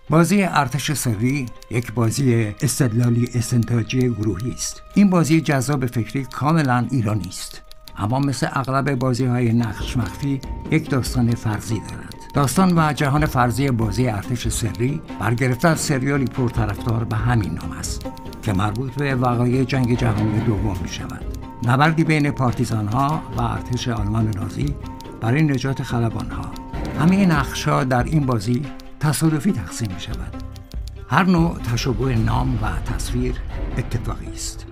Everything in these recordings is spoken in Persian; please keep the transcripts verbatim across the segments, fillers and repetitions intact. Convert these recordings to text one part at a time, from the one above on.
بازی ارتش سری یک بازی استدلالی استنتاجی گروهی است. این بازی جذاب فکری کاملا ایرانی است، اما مثل اغلب بازی‌های نقش مخفی یک داستان فرضی دارد. داستان و جهان فرضی بازی ارتش سری برگرفته از سریالی پرطرفدار به همین نام است که مربوط به وقایع جنگ جهانی دوم می‌شود. نبردی بین پارتیزان‌ها و ارتش آلمان نازی برای نجات خلبان‌ها. همه نقش‌ها در این بازی تصادفی تقسیم می‌شود. هر نوع تشابه نام و تصویر اتفاقی است.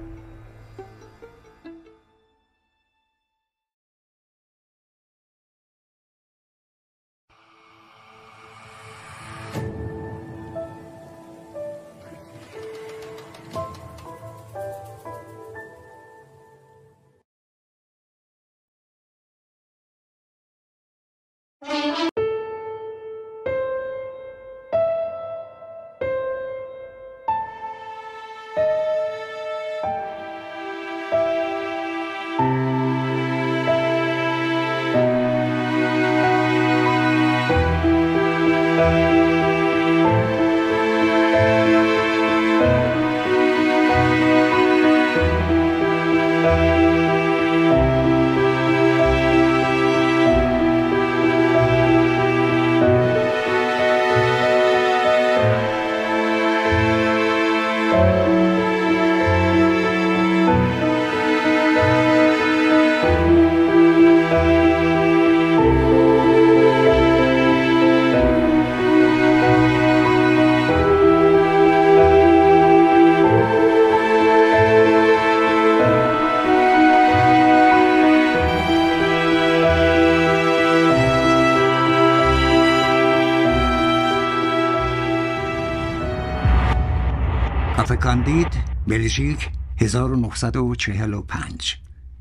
کافه کاندید، بلژیک، هزار و نهصد و چهل و پنج.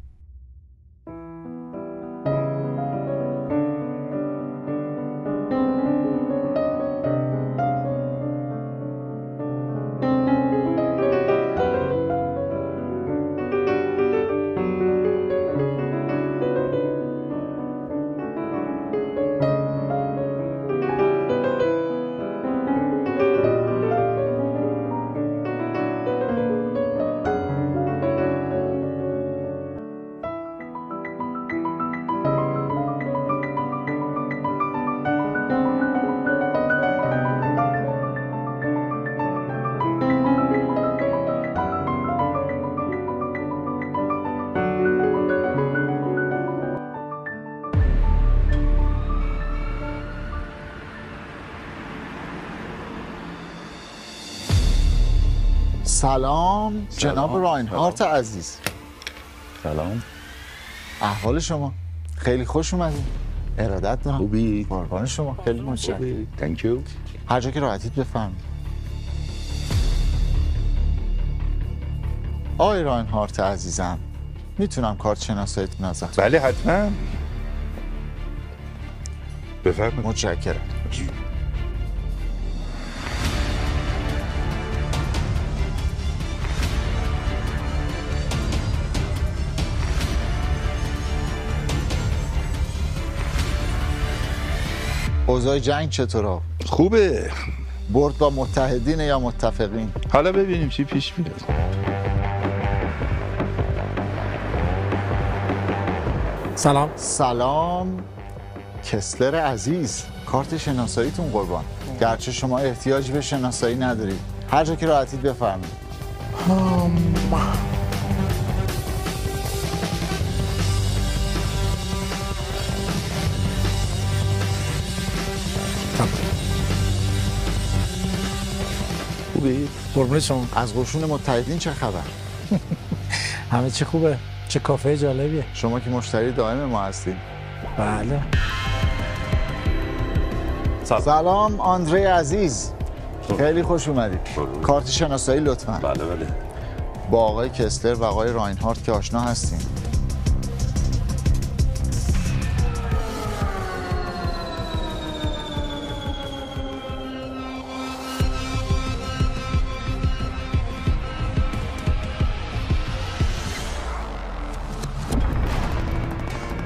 سلام جناب راینهارت عزیز. سلام. احوال شما؟ خیلی خوش اومدید. ارادت دارم. خوبی؟ قربان شما. خیلی متشکرم. Thank you. هر جا که راحتید بفرمایید. آقای راینهارت عزیزم، میتونم کارت شناساییتون ازتون؟ بله حتما. بفرمایید. متشکرم. اوضاع جنگ چطوره؟ خوبه. برد با متحدین یا متفقین؟ حالا ببینیم چی پیش میره. سلام. سلام کسلر عزیز، کارت شناساییتون قربان. گرچه شما احتیاج به شناسایی ندارید، هر جا که راحتید بفرمایید. خوبی؟ قربون شما. از قشون متحدین چه خبر؟ همه چی خوبه. چه کافه جالبیه. شما که مشتری دائم ما هستید. بله. سلام, سلام آندره عزیز، خیلی خوش اومدید. کارت شناسایی لطفاً. بله بله. با آقای کسلر و آقای راینهارت که آشنا هستیم.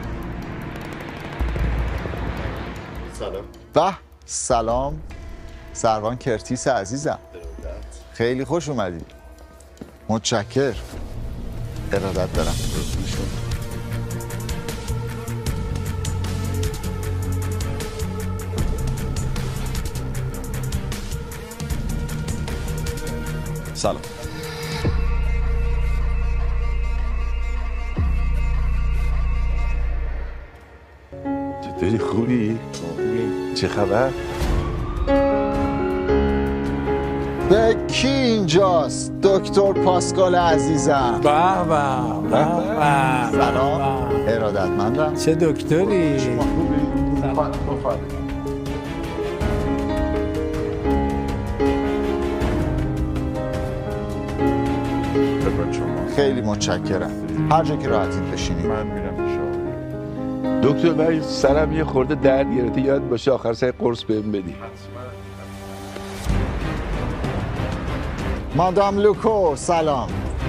سلام. و سلام سروان کرتیس عزیزم، خیلی خوش اومدی. متشکر. ارادت دارم. سلام. چطوری؟ خوبی؟ چه خبر؟ به کی اینجاست؟ دکتر پاسکال عزیزم. به به به به. سلام. ارادتمندم. چه دکتری؟ شما خوبی؟ خیلی متشکرم. هر جا که راحتید بشینید. من میرم شما. دکتر برای سرم یه خورده درد گرفته، یاد باشه آخر سر قرص بهم بدی. مادام لوکو سلام.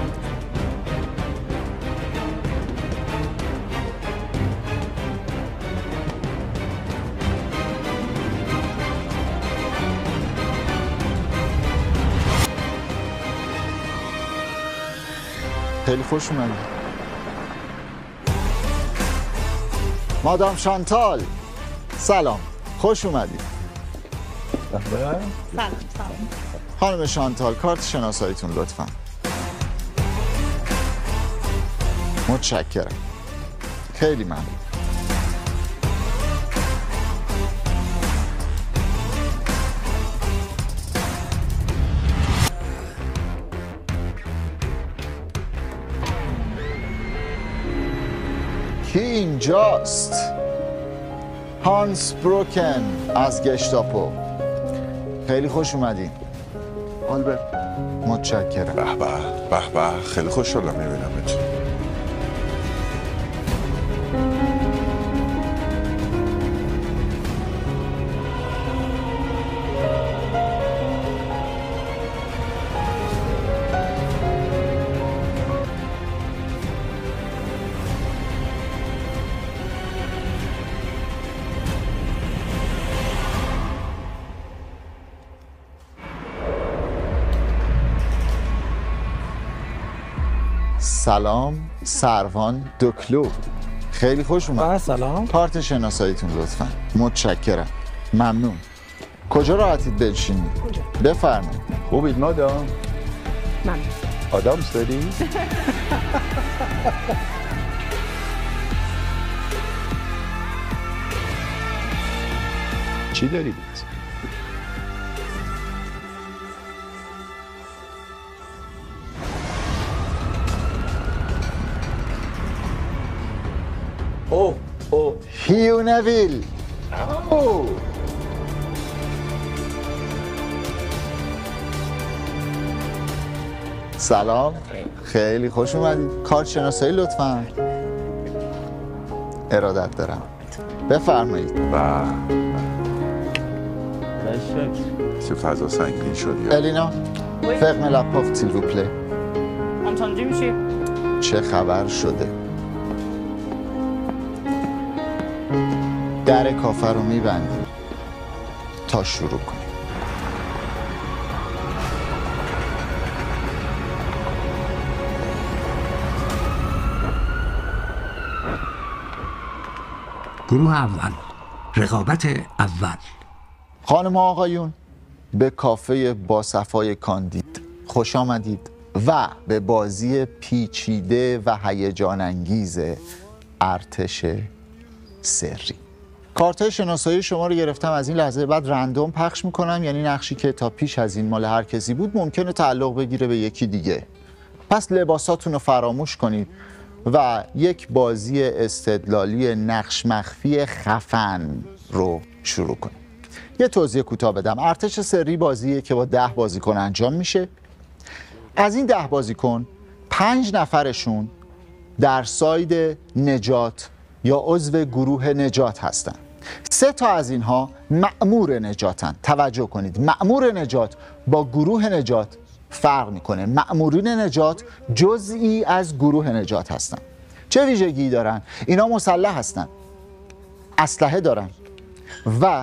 خیلی خوش اومدید. مادام شانتال سلام، خوش اومدید. سلام سلام. خانم شانتال کارت شناساییتون لطفا. متشکرم. خیلی ممنون. کی اینجاست؟ هانس بروکن از گشتاپو. خیلی خوش اومدین. آلبرت. متشکرم. به به به به خیلی خوشحالم میبینمت. سلام سروان دکلو. خیلی خوش اومد. با سلام. کارت شناساییتون لطفا. متشکرم. ممنون. کجا راحتید بنشینید؟ بفرمایید. خوبید مادام؟ من آدامس داری؟ چی دارید؟ اوه اوه هیو نویل. اوه سلام. خیلی خوش اومدید. کارت شناسایی لطفا. ارادت دارم. بفرمایید. و چه فضا سنگین شد یا الینا فرم لپاف سیل وو پلی. انتاندی میشی؟ چه خبر شده؟ در کافه رو میبندیم تا شروع کنیم. گروه اول، رقابت اول. خانم و آقایون، به کافه با صفای کاندید خوش آمدید و به بازی پیچیده و هیجان انگیز ارتش سری. کارت شناسایی شما رو گرفتم، از این لحظه بعد رندوم پخش میکنم، یعنی نقشی که تا پیش از این مال هر کسی بود ممکنه تعلق بگیره به یکی دیگه. پس لباساتون رو فراموش کنید و یک بازی استدلالی نقش مخفی خفن رو شروع کنید. یه توضیح کوتاه بدم. ارتش سری بازیه که با ده بازیکن انجام میشه. از این ده بازیکن پنج نفرشون در ساید نجات یا عضو گروه نجات هستن. سه تا از اینها مأمور نجاتن. توجه کنید، مأمور نجات با گروه نجات فرق میکنه. مأمورین نجات جزئی از گروه نجات هستن. چه ویژگی دارن؟ اینا مسلح هستن، اسلحه دارن و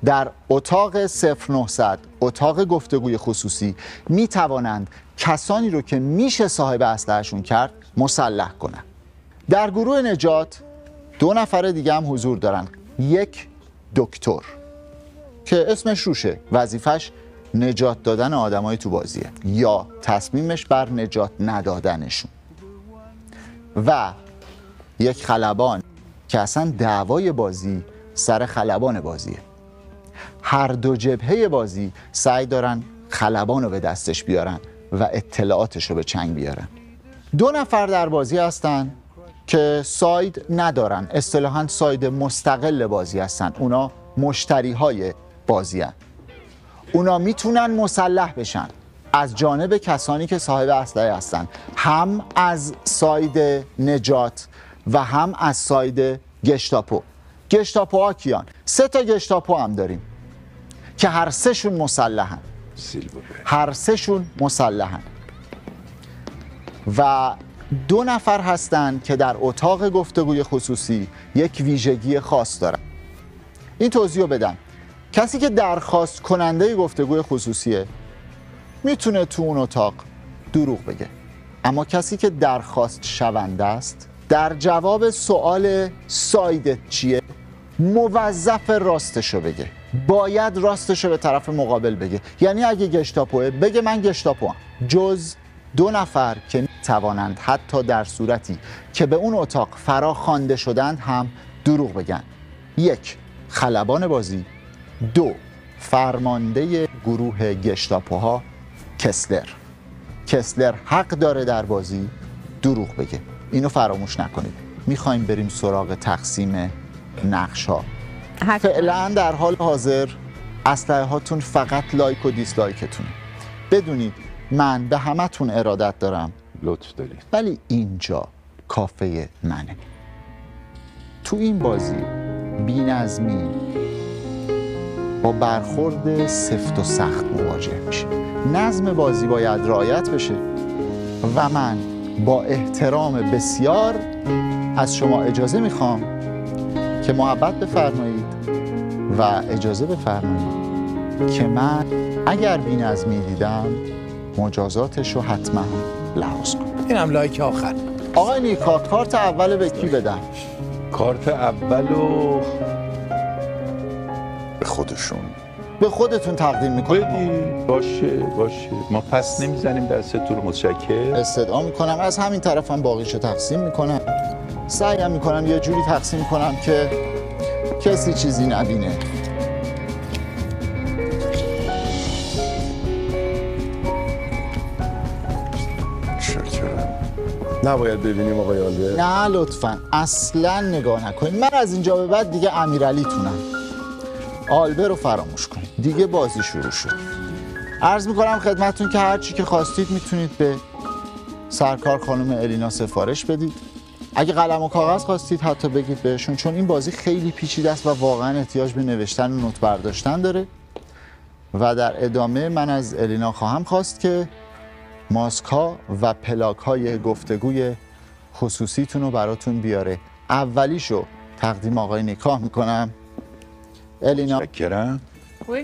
در اتاق صفر نهصد اتاق گفتگوی خصوصی می توانند کسانی رو که میشه صاحب اسلحه‌شون کرد مسلح کنند. در گروه نجات دو نفر دیگه هم حضور دارن. یک دکتر که اسمش روشه، وظیفش نجات دادن آدمای تو بازیه یا تصمیمش بر نجات ندادنشون، و یک خلبان که اصلا دعوای بازی سر خلبان بازیه. هر دو جبهه بازی سعی دارن خلبان رو به دستش بیارن و اطلاعاتش رو به چنگ بیارن. دو نفر در بازی هستن که ساید ندارن، اصطلاحاً ساید مستقل بازی هستن. اونا مشتری های بازی هستن. اونا میتونن مسلح بشن از جانب کسانی که صاحب اسلحه هستن، هم از ساید نجات و هم از ساید گشتاپو. گشتاپو ها کیان؟ سه تا گشتاپو هم داریم که هر سه شون مسلحن. هر سه شون مسلحن و دو نفر هستن که در اتاق گفتگوی خصوصی یک ویژگی خاص دارن. این توضیح رو بدم. کسی که درخواست کننده گفتگوی خصوصیه میتونه تو اون اتاق دروغ بگه، اما کسی که درخواست شونده است در جواب سوال سایدت چیه موظف راستشو بگه، باید راستشو به طرف مقابل بگه. یعنی اگه گشتاپوه بگه من گشتاپوام، جز دو نفر که توانند حتی در صورتی که به اون اتاق فرا خوانده شدند هم دروغ بگن. یک، خلبان بازی. دو، فرمانده گروه گشتاپوها کسلر. کسلر حق داره در بازی دروغ بگه، اینو فراموش نکنید. میخوایم بریم سراغ تقسیم نقش ها. فعلا در حال حاضر اسلحه هاتون فقط لایک و دیسلایکتونه. بدونید من به همتون ارادت دارم، لطف دارید، ولی اینجا کافه منه. تو این بازی بی‌نظمی با برخورد سفت و سخت مواجه میشه. نظم بازی باید رعایت بشه و من با احترام بسیار از شما اجازه میخوام که محبت بفرمایید و اجازه بفرمایید که من اگر بی‌نظمی دیدم مجازاتش رو حتما لحاظ کنم. اینم لایک آخر. آقای نیکا کارت اول به کی بدم؟ کارت اولو به خودشون به خودتون تقدیم میکنم. بدی. باشه باشه، ما پس نمیزنیم دستتون رو. متشکرم. استدعا میکنم از همین طرفم باقیشو تقسیم میکنم. سعیم میکنم یه جوری تقسیم کنم که کسی چیزی نبینه. شکرم. نباید ببینیم آقای آلبرت. نه لطفاً اصلا نگاه نکنید. من از اینجا به بعد دیگه امیرعلی تونم. آلبرت رو فراموش کنید. دیگه بازی شروع شد. عرض میکنم خدمتتون که هر چی که خواستید میتونید به سرکار خانم الینا سفارش بدید. اگه قلم و کاغذ خواستید حتی بگید بهشون، چون این بازی خیلی پیچیده است و واقعا احتیاج به نوشتن و نوت برداشتن داره. و در ادامه من از الینا خواهم خواست که ماسک ها و پلاک های گفتگوی خصوصیتون رو براتون بیاره. اولیشو تقدیم آقای نیکا میکنم. الینا. شکرم. Oui.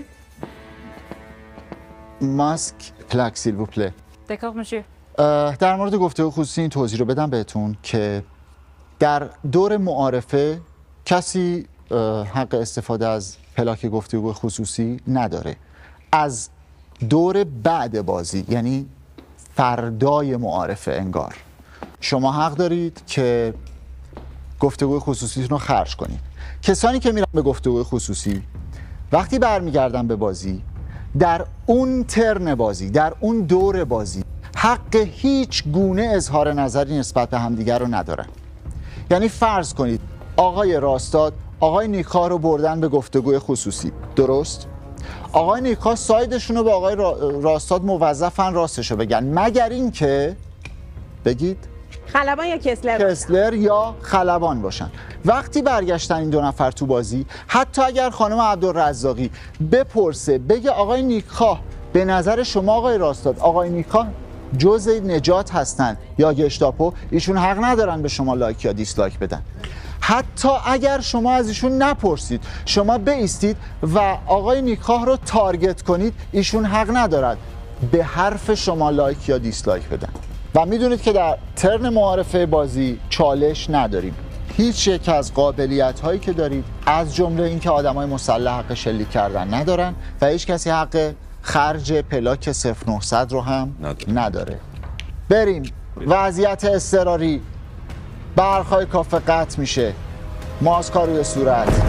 ماسک پلاک سیل وو پله. D'accord, monsieur. در مورد گفتگو خصوصی این توضیح رو بدم بهتون که در دور معارفه کسی حق استفاده از پلاک گفتگو خصوصی نداره. از دور بعد بازی، یعنی فردای معارفه انگار، شما حق دارید که گفتگو خصوصیتون رو خرج کنید. کسانی که میرن به گفتگو خصوصی وقتی برمیگردن به بازی، در اون ترن بازی، در اون دور بازی حق هیچ گونه اظهار نظری نسبت به همدیگر رو ندارن. یعنی فرض کنید آقای راستاد آقای نیکا رو بردن به گفتگوی خصوصی، درست؟ آقای نیکا سایدشون رو به آقای راستاد موظفن راستشو بگن، مگر این که بگید خلبان یا کسلر کسلر یا خلبان باشن. وقتی برگشتن این دو نفر تو بازی، حتی اگر خانم عبدالرزاقی بپرسه بگه آقای نیکا به نظر شما آقای راستاد آقای نیکا جزء نجات هستن یا گشتاپو، ایشون حق ندارن به شما لایک یا دیسلایک بدن. حتی اگر شما از ایشون نپرسید، شما بایستید و آقای نیکخواه رو تارگت کنید، ایشون حق ندارد به حرف شما لایک یا دیسلایک بدن. و میدونید که در ترن معارفه بازی چالش نداریم. هیچ یک از قابلیت هایی که دارید، از جمله اینکه آدمای مسلح حق شلیک کردن ندارن و هیچ کسی حق خرج پلاک صفر نهصد رو هم نداره, نداره. بریم. وضعیت اضطراری، برق‌های کافه قطع میشه، ماسک‌ها روی صورت.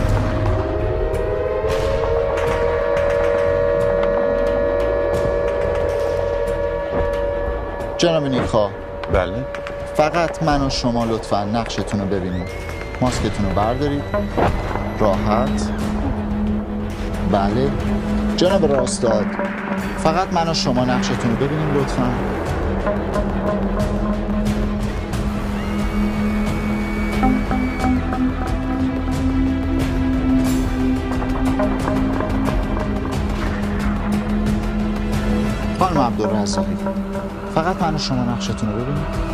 جناب نیکخواه، بله. فقط من و شما لطفاً نقشتون رو ببینید. ماسکتون رو بردارید. راحت. بله. جناب راستاد، فقط من و شما نقشتون رو ببینیم لطفاً. خانم عبدالرزاقی، فقط من و شما نقشتون رو ببینید.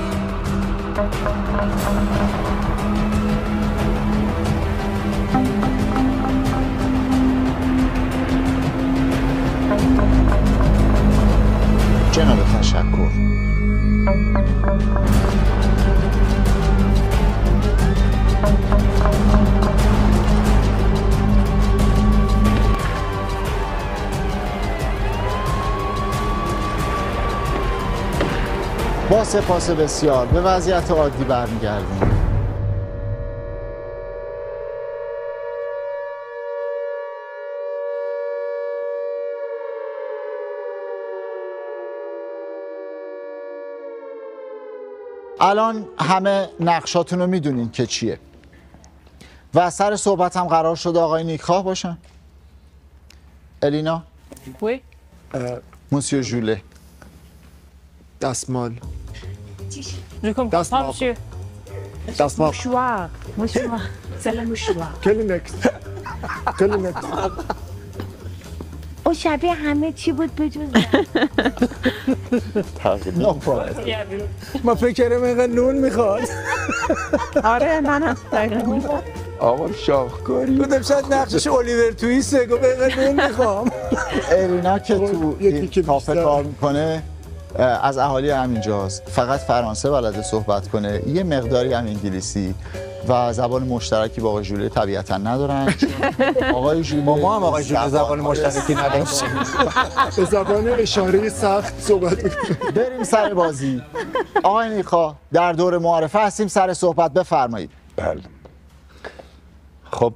جناب تشکر. با سپاس بسیار به وضعیت عادی برمیگردیم. الان همه نقشاتون رو میدونین که چیه و سر صحبت هم قرار شده آقای نیکخواه باشن. الینا؟ وی؟ موسیو ژوله. دستمال. دستمال. دستمال. مشوار. مشوار. سلام مشوار. کلینکس. کلینکس. او شبیه همه چی بود بجز ما فکر کردم اینقدر نون میخواد. آره منم آقا شاهکاری. بودم شاید نقشش الیور تویسته، گفت اینقدر نون میخوام. الینا که تو این کافه کار میکنه از اهالی همینجاست، فقط فرانسه بلده صحبت کنه، یه مقداری هم انگلیسی و زبان مشترکی با آقای ژوله طبیعتا ندارن. آقای ژوله ما هم آقای ژوله زبان مشترکی نداریم. به زبان اشاره سخت صحبت میکنه. بریم سر بازی. آقای نیکخواه در دور معارفه هستیم، سر صحبت بفرمایید. بله. خب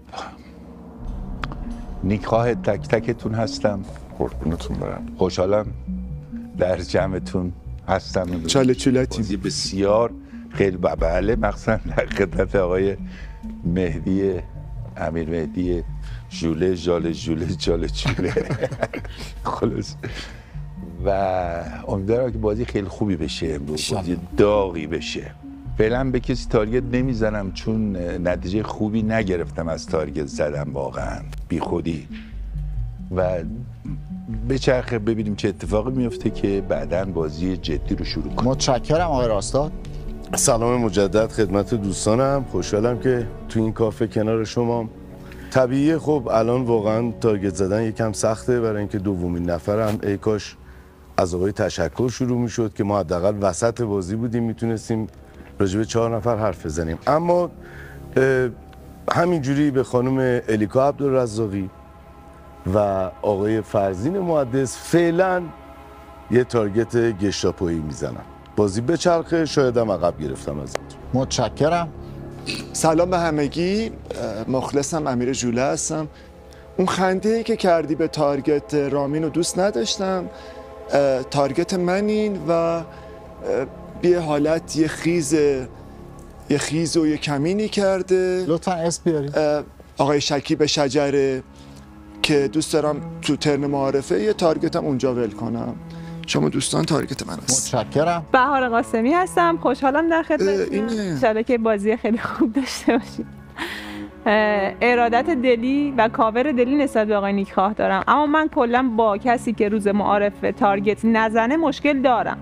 نیکخواه تک تکتون هستم. قربونتون برم. خوشحالم در جمعتون هستم. چاله چولتی. بازی بسیار خیلی بله، مخصوصا در خدمت آقای مهدی امیر مهدی ژوله ژاله ژوله جاله ژوله. خلاص و امیدوارم که بازی خیلی خوبی بشه امروز، بازی داغی بشه. فعلا به کسی تارگت نمیزنم چون نتیجه خوبی نگرفتم از تارگت زدم، واقعا بی خودی، و بچرخه ببینیم چه اتفاقی میفته که بعداً بازی جدی رو شروع کنیم. متشکرم آقای راستاد. سلام مجدد خدمت دوستانم، خوشحالم که تو این کافه کنار شما. طبیعیه، خب الان واقعا تارگت زدن یکم سخته، برای اینکه دومین نفرم ای کاش از آقای تشکر شروع میشد که ما حداقل وسط بازی بودیم میتونستیم راجع به چهار نفر حرف بزنیم. اما همینجوری به خانم الیکا عبدالرزاقی و آقای فرزین محدث فعلا یه تارگت گشتاپویی میزنم. بازی بچرخه، شاید هم عقب گرفتم ازت. متشکرم. سلام به همگی، مخلصم، امیر ژوله هستم. اون خنده ای که کردی به تارگت رامین رو دوست نداشتم. تارگت منین و بیه حالت یه خیز یه خیز و یه کمینی کرده. لطفا اسم بیارید. آقای شکیب شجره که دوست دارم تو ترن معارفه یه تارگتم اونجا ول کنم. شما دوستان تارگت من هست. متشکرم. بهار قاسمی هستم، خوشحالم در خدمتتونم. ان شاءالله که بازی خیلی خوب داشته باشید. ارادت دلی و کاور دلی نسبت به آقای نیکخواه دارم، اما من کلا با کسی که روز معارفه تارگت نزنه مشکل دارم.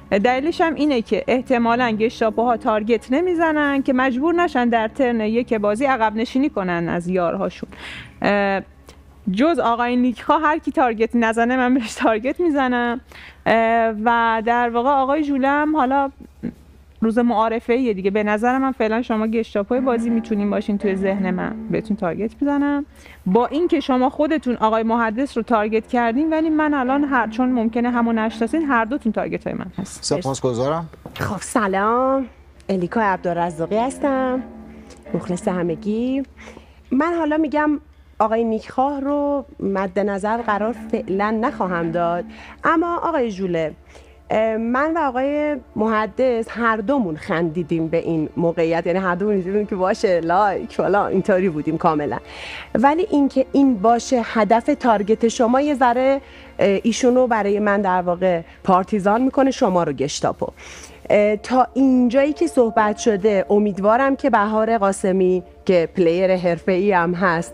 دلیلش هم اینه که احتمالاً گشتاپوها تارگت نمیزنن که مجبور نشن در ترن یک بازی عقب نشینی کنن از یارهاشون. جز آقای نیکخواه هر کی تارگت نزنه من بهش تارگت میزنم و در واقع آقای ژوله هم حالا روز معارفه یه دیگه به نظر من فعلا شما گشتاپوی بازی میتونین باشین، توی ذهن من بهتون تارگت میزنم، با اینکه شما خودتون آقای محدث رو تارگت کردین ولی من الان هر چون ممکنه همون نشناسین هر دوتون تارگت های من هست. سپاسگزارم. خب سلام، الیکا عبدالرزاقی هستم، مخلص همگی. من حالا میگم آقای نیکخواه رو مد نظر قرار فعلا نخواهم داد، اما آقای ژوله من و آقای محدث هر دومون خندیدیم به این موقعیت، یعنی هر دومون دیدیم که باشه لایک فلان اینطوری بودیم کاملا، ولی اینکه این باشه هدف تارگت شما یه ذره ایشونو برای من در واقع پارتیزان میکنه، شما رو گشتاپو. تا اینجایی که صحبت شده امیدوارم که بهار قاسمی که پلیر حرفه‌ای هم هست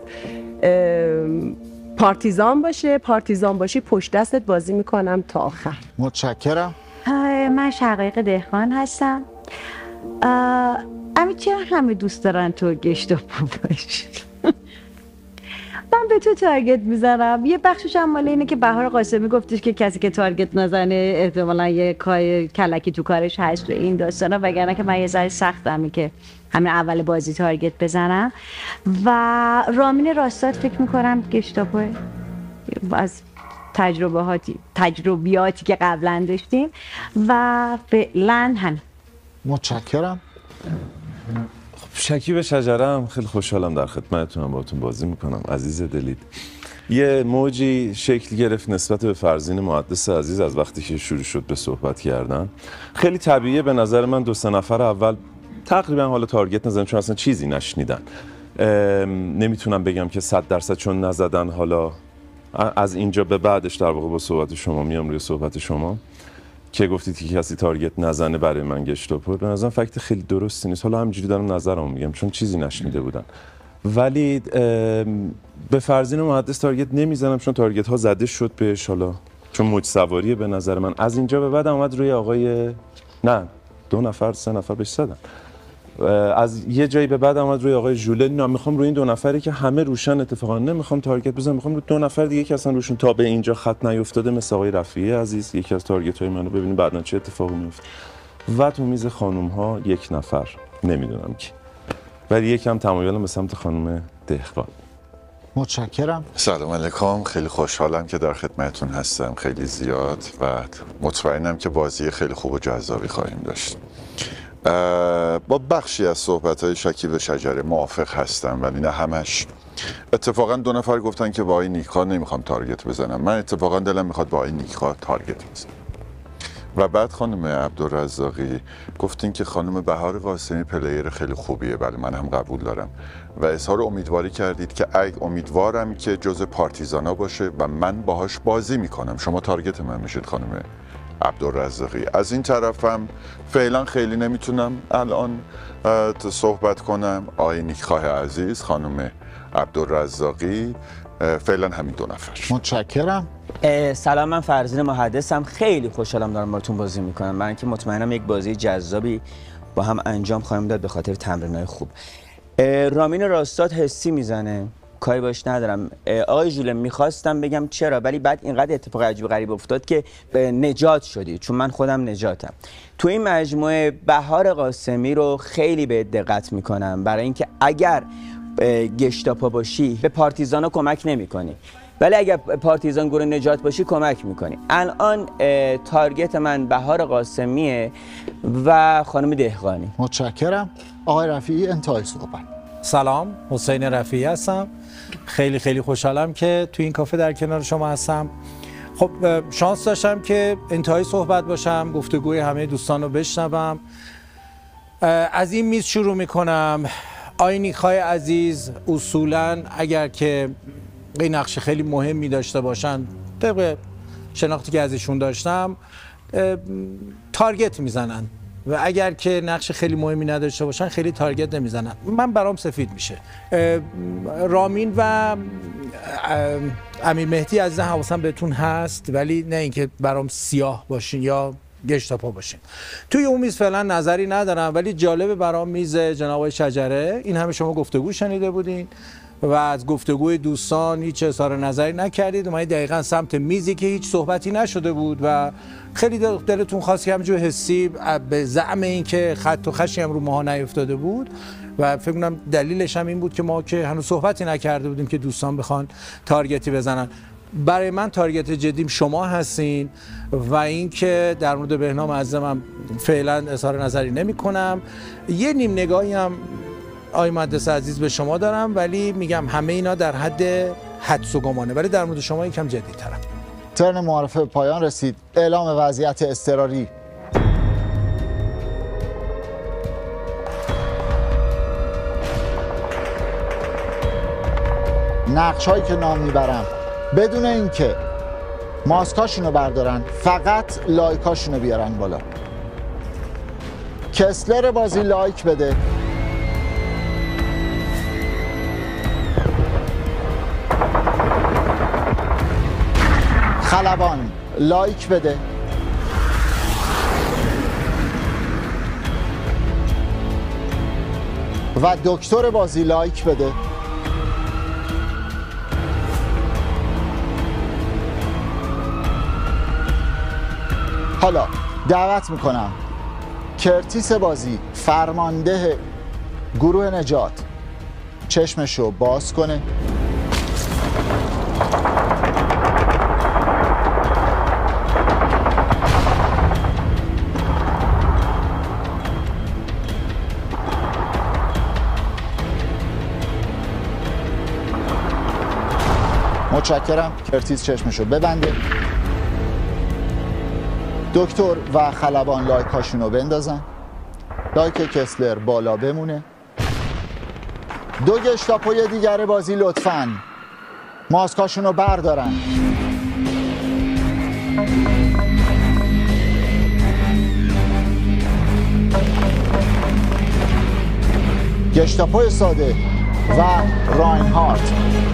پارتیزان باشه، پارتیزان باشی پشت دستت بازی میکنم تا آخر. متشکرم. من شقایق دهقان هستم. امی چرا همه دوست دارن تو گشتاپو باشی؟ من به تو تارگت میزنم. یه بخشش هم مال اینه که بهار قاسمی گفتش که کسی که تارگت نزنه احتمالاً یه کار کلکی تو کارش هست و این داستانا، وگرنه که من یه ذره سختمه که همین اول بازی تارگت بزنم. و رامین راستاد فکر میکنم گشتاپو از تجربهاتی تجربیاتی که قبلا داشتیم و فعلا همین. متشکرم. شکیب شجرم، خیلی خوشحالم در خدمتتونم، باهاتون بازی میکنم. عزیز دلید، یه موجی شکل گرفت نسبت به فرزین محدث عزیز از وقتی که شروع شد به صحبت کردن. خیلی طبیعیه به نظر من دو سه نفر اول تقریبا حالا تارگت نزدن چون اصلا چیزی نشنیدن. نمیتونم بگم که صد درصد چون نزدن، حالا از اینجا به بعدش در واقع با صحبت شما میام روی صحبت شما که گفتید که کسی تارگت نزنه برای من گشتاپو. به نظرم فکت خیلی درستی نیست، حالا همینجوری دارم نظرمو میگم چون چیزی نشنیده بودن. ولی به فرزین محدث تارگت نمیزنم چون تارگت ها زده شد بهش، حالا چون موج سواریه به نظر من. از اینجا به بعد اومد روی آقای نه دو نفر سه نفر بهش زدن، از یه جایی به بعد اومد روی آقای ژوله. نه میخوام روی این دو نفری که همه روشن اتفاقا نمیخوام تارگت بزنم، میخوام روی دو نفر دیگه که اصلا روشون تا به اینجا خط نیافتاده مثل آقای رفیعی عزیز، یکی از تارگت های منو ببینیم بعداً چه اتفاقی میفته. و تو میز خانم ها یک نفر نمیدونم کی، ولی یکم تمایلم به سمت خانم دهقان. متشکرم. سلام علیکم، خیلی خوشحالم که در خدمتتون هستم، خیلی زیاد، و مطمئنم که بازی خیلی خوب و جذابی خواهیم داشت. با بخشی از صحبت‌های شکیب شجره موافق هستم ولی نه همش. اتفاقا دو نفر گفتن که با آقای نیکخواه نمیخوام تارگت بزنم، من اتفاقا دلم میخواد با آقای نیکخواه تارگت بزنم. و بعد خانم عبدالرزاقی گفتین که خانم بهار قاسمی پلیر خیلی خوبیه، بله من هم قبول دارم، و اظهار امیدواری کردید که اگه امیدوارم که جز پارتیزانا باشه و من باهاش بازی میکنم. شما تارگت من میشید خانم عبدالرزاقی. از این طرفم فعلا خیلی نمیتونم الان صحبت کنم. آقای نیکخواه عزیز، خانم عبدالرزاقی، فعلا همین دو نفر. متشکرم. سلام، من فرزین محدثم، خیلی خوشحالم دارم باهاتون بازی میکنم. من که مطمئنم یک بازی جذابی با هم انجام خواهیم داد به خاطر تمرینای خوب. رامین راستاد حسی میزنه، کاری باش ندارم. آقای ژوله میخواستم بگم چرا، ولی بعد اینقدر اتفاق عجیب غریب افتاد که نجات شدی، چون من خودم نجاتم. تو این مجموعه بهار قاسمی رو خیلی به دقت میکنم، برای اینکه اگر گشتاپو باشی به پارتیزانا کمک نمیکنی، ولی اگر پارتیزان گروه نجات باشی کمک میکنی. الان تارگت من بهار قاسمیه و خانم دهقانی. متشکرم. آقای رفیعی انتهای صحبت. سلام، حسین رفیعی هستم. خیلی خیلی خوشحالم که تو این کافه در کنار شما هستم. خب شانس داشتم که انتهای صحبت باشم، گفتگوی همه دوستان رو بشنوم. از این میز شروع میکنم. آقای نیکخواه عزیز اصولاً اگر که این نقش خیلی مهمی داشته باشن، طبق شناختی که ازشون داشتم، تارگت میزنن، و اگر که نقش خیلی مهمی نداشته باشن خیلی تارگت نمیزنن. من برام سفید میشه. رامین و امیر مهدی عزیز حواسم بهتون هست، ولی نه اینکه برام سیاه باشین یا گشتاپو باشیم. توی اون میز فعلا نظری ندارم، ولی جالبه برام میز جناب آقای شجره. این همه شما گفتگو شنیده بودین و از گفتگوی دوستان هیچ اظهار نظری نکردید، اومدید دقیقاً سمت میزی که هیچ صحبتی نشده بود و خیلی دلتون خواست که همینجور حسی به زعم این که خط و خشی هم رو ماها نیفتاده بود و فکر کنم دلیلش هم این بود که ما که هنوز صحبتی نکرده بودیم که دوستان بخوان تارگتی بزنن. برای من تارگت جدیم شما هستین و اینکه در مورد بهنام عزیزم فعلا اظهار نظری نمی کنم. یه نیم نگاهی هم آقای مهندس عزیز به شما دارم، ولی میگم همه اینا در حد حدس و گمانه، ولی در مورد شما یکم جدی‌ترم. ترن معارفه به پایان رسید. اعلام وضعیت اضطراری. نقش هایی که نام میبرم بدون اینکه ماسکاشونو بردارن، فقط لایکاشونو بیارن بالا. کسلر بازی لایک بده. خلبان لایک بده. و دکتر بازی لایک بده. حالا دعوت میکنم کرتیس بازی فرمانده گروه نجات چشمشو باز کنه. متشکرم. کرتیس چشمشو ببنده. دکتر و خلبان لایک هاشونو بندازن. لایک کسلر بالا بمونه. دو گشتاپوی دیگر بازی لطفاً ماسکاشونو بردارن. گشتاپوی ساده و راینهارت.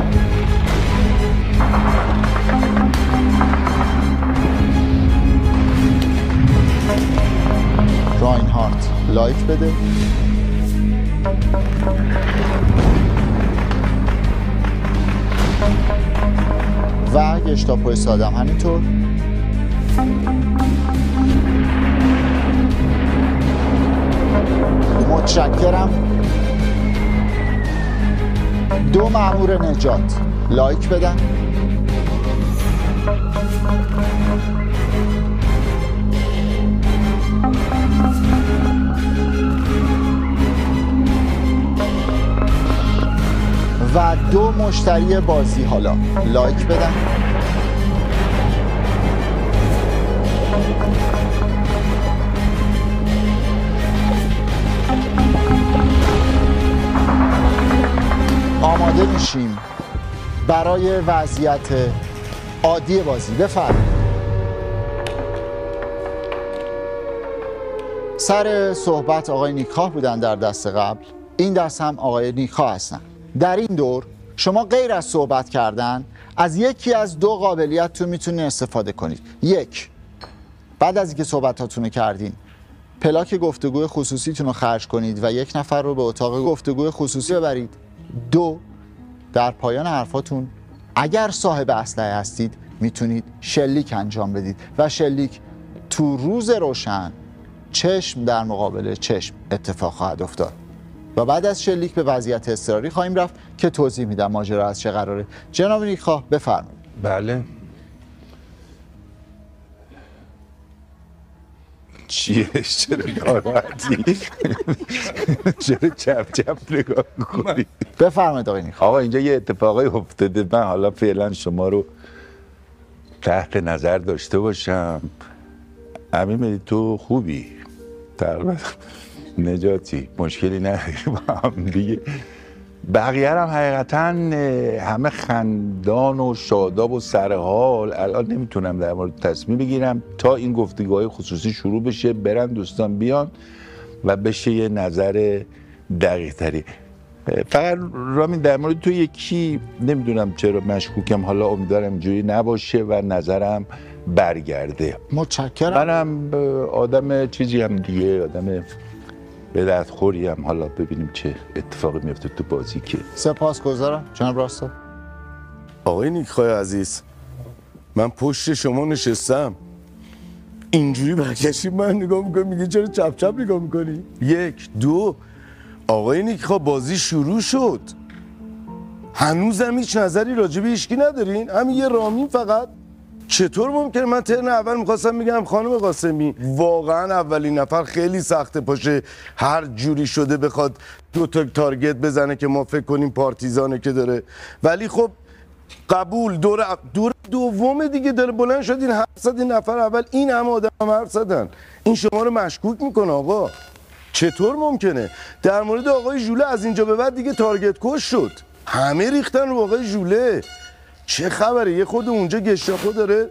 راینهارت لایک بده. و گشتاپوی سادم همینطور. متشکرم. دو مأمور نجات لایک بدن. و دو مشتری بازی حالا لایک بدن. آماده میشیم برای وضعیت عادی بازی. بفرمایید. سر صحبت آقای نیکخواه بودن در دست قبل، این دست هم آقای نیکخواه هستن. در این دور شما غیر از صحبت کردن از یکی از دو قابلیتتون میتونید استفاده کنید. یک، بعد از اینکه صحبتاتون رو کردین پلاک گفتگوی خصوصیتون رو خرج کنید و یک نفر رو به اتاق گفتگوی خصوصی ببرید. دو، در پایان حرفاتون اگر صاحب اسلحه هستید میتونید شلیک انجام بدید و شلیک تو روز روشن چشم در مقابل چشم اتفاق خواهد افتاد. و بعد از شلیک به وضعیت اضطراری خواهیم رفت که توضیح میدم ماجرا از چه قراره. جناب نیکخواه بفرمایید. بله. چیه؟ چرا ناراحتی؟ چرا چپ چپ نگاه می‌کنی؟ بفرمایید آقای نیکخواه. آقا اینجا یه اتفاقی افتاده، من حالا فعلا شما رو تحت نظر داشته باشم. امیر مهدی تو خوبی؟ تقریبا نجاتی مشکلی نداری با هم دیگه. بقیه هم حقیقتا همه خندان و شاداب و سرحال. الان نمیتونم در مورد تصمیم بگیرم تا این گفتگوهای خصوصی شروع بشه، برن دوستان بیان و بشه یه نظر دقیق تری. فقط رامین در مورد تو یکی نمیدونم چرا مشکوکم، حالا امیدوارم اینجوری نباشه و نظرم برگرده. متشکرم. منم آدم چیزی هم دیگه، آدم به دردخوری هم، حالا ببینیم چه اتفاقی میفته تو بازی. که سپاسگزارم جناب راستاد. آقای نیکخواه عزیز، من پشت شما نشستم، اینجوری برگشتی من نگاه میکنی میگه چرا چپ چپ نگاه میکنی؟ یک دو آقای نیکخواه بازی شروع شد، هنوزم هیچ نظری راجع به هیچکی ندارین؟ همین یه رامین فقط. چطور ممکنه؟ من ترن اول میخواستم میگم خانم قاسمی واقعا اولین نفر خیلی سخته پاشه هر جوری شده بخواد دو تا تارگت بزنه که ما فکر کنیم پارتیزانه که داره، ولی خب قبول. دور دور دوم دیگه داره بلند شدین حرف زدین، نفر اول این همه آدم هم حرف زدن، این شما رو مشکوک میکنه. آقا چطور ممکنه؟ در مورد آقای ژوله از اینجا به بعد دیگه تارگت کش شد، همه ریختن رو آقای ژوله. چه خبره؟ یه خود اونجا گشتاپو داره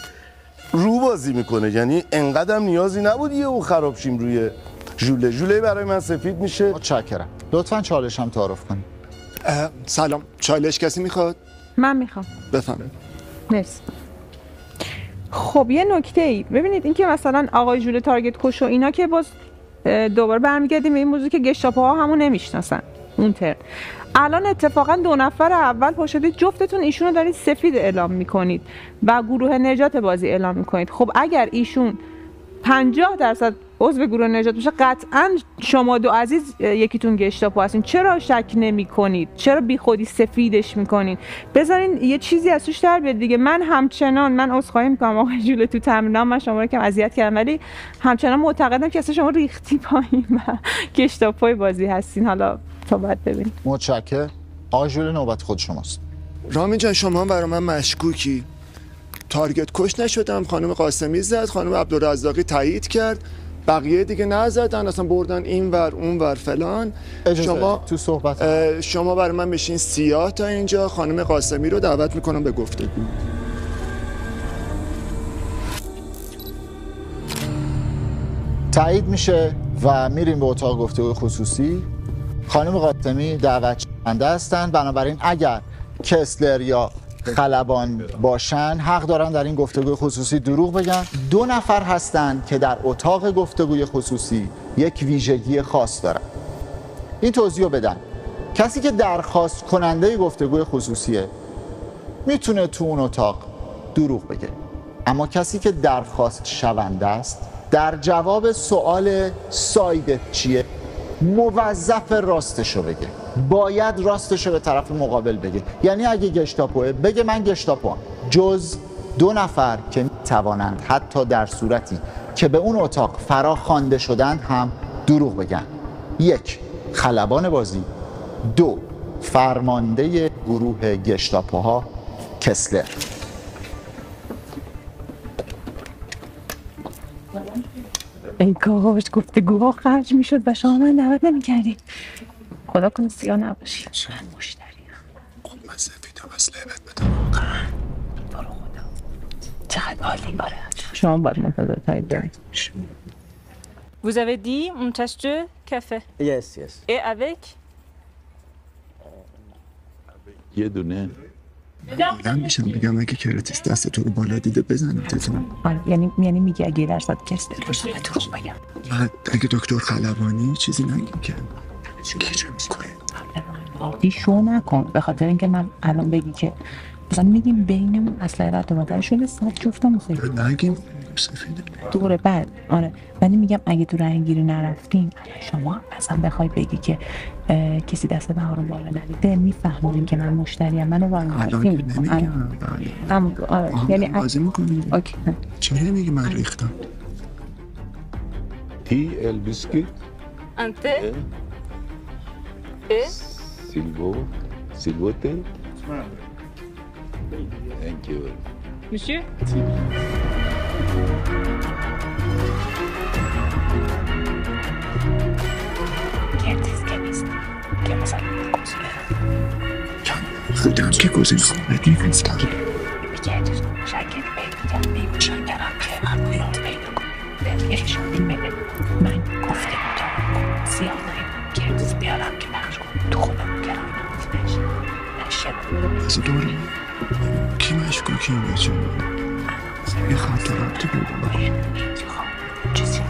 رو بازی میکنه، یعنی انقدرم نیازی نبود یه او خراب شیم روی ژوله. ژوله برای من سفید میشه. متشکرم. لطفاً چالش هم تعارف کنید. سلام، چالش کسی میخواد؟ من میخوام. بفهمید. مرسی. خب یه نکته ای ببینید، اینکه مثلا آقای ژوله تارگت کش و اینا که باز دوباره برمیگردیم به این موضوع که گشتاپوها همون نمیشناسن اون تر. الان اتفاقا دو نفر اول پاشدید جفتتون ایشونو دارید سفید اعلام میکنید و گروه نجات بازی اعلام میکنید. خب اگر ایشون پنجاه درصد عضو گروه نجات باشه، قطعا شما دو عزیز یکیتون گشتاپو هستین. چرا شک نمی کنید؟ چرا بی خودی سفیدش میکنین؟ بذارین یه چیزی از توش در بیاد دیگه. من همچنان من عذرخواهی میکنم آقای ژوله، تو تمرینام من شما رو کم اذیت کردم، ولی همچنان معتقدم که اصلا شما ریختی پایین و گشتاپوی بازی هستین. حالا تا بعد ببینید. متشکرم. آقای ژوله نوبت خود شماست. رامین جان شما برای من مشکوکی. تارگت کش نشدم، خانم قاسمی زد، خانم عبدالرزاقی تایید کرد، بقیه دیگه نزدن، اصلا بردن این ور اون ور فلان. شما تو صحبت شما برای من میشین سیاه تا اینجا. خانم قاسمی رو دعوت میکنم به گفتگو. تایید میشه و میریم به اتاق گفتگو خصوصی. خانم قاسمی دعوت شونده هستند، بنابراین اگر کسلر یا خلبان باشن حق دارن در این گفتگوی خصوصی دروغ بگن. دو نفر هستن که در اتاق گفتگوی خصوصی یک ویژگی خاص دارن. این توضیح رو بدن. کسی که درخواست کننده گفتگوی خصوصیه میتونه تو اون اتاق دروغ بگه، اما کسی که درخواست شونده است در جواب سوال سایدت چیه موظف راستشو بگه، باید راستشو به طرف مقابل بگه. یعنی اگه گشتاپوه بگه من گشتاپوام، جز دو نفر که میتوانند حتی در صورتی که به اون اتاق فرا خوانده شدند هم دروغ بگن. یک، خلبان بازی. دو، فرمانده گروه گشتاپوها کسلر. ای کاش گفتگوها خرج میشد و شما من دعوت نمیکردید. خدا کنه سیاه نباشید. من مشتریم. خب من سفیدم از لعنت بدم. برو خدا. چقدر عالی. باره شما باید منتظر تایید دارید. Vous avez dit un tasse de café. Yes, yes. Et avec? یه دونه. بلند میشم بگم اگه کراتیس دست تو رو بالا دیده بزنم تتون. آره یعنی یعنی میگه اگه درصد کسلر باشه من دروغ بگم. بعد اگه دکتر خلبانی چیزی نگیم که گیجه میکنه. عادی شو نکن به خاطر اینکه من الان بگی که مثلا میگیم بینمون اصلا رد و بدل شده صد جفتم سفید. نگیم سفیده. دوره بعد آره ولی میگم اگه تو رنگ گیری نرفتیم شما مثلا بخوای بگی که کسی دست بهار رو بالا ندیده میفهمونیم که من مشتریم منو بالا نمیگم. اما آره یعنی بازی میکنیم. اوکی. چی نمیگی من ریختم؟ تی ال بیسکیت. انته. اه. سیلوو. سیلوته. Thank you. Monsieur? کرتیس که نیست که مثلا گزینه خودم که گزینه خودت نیستم. کرتیس شکلی بیدیم بیگو شکرم که همونیات پیدا کنیم یه شدیم بده من گفته بودم سیاه داریم کرتیس بیارم که نقش کنم تو خودم از دور کی مشکوکی اینجا چه یه خط ربطی بگو چیزی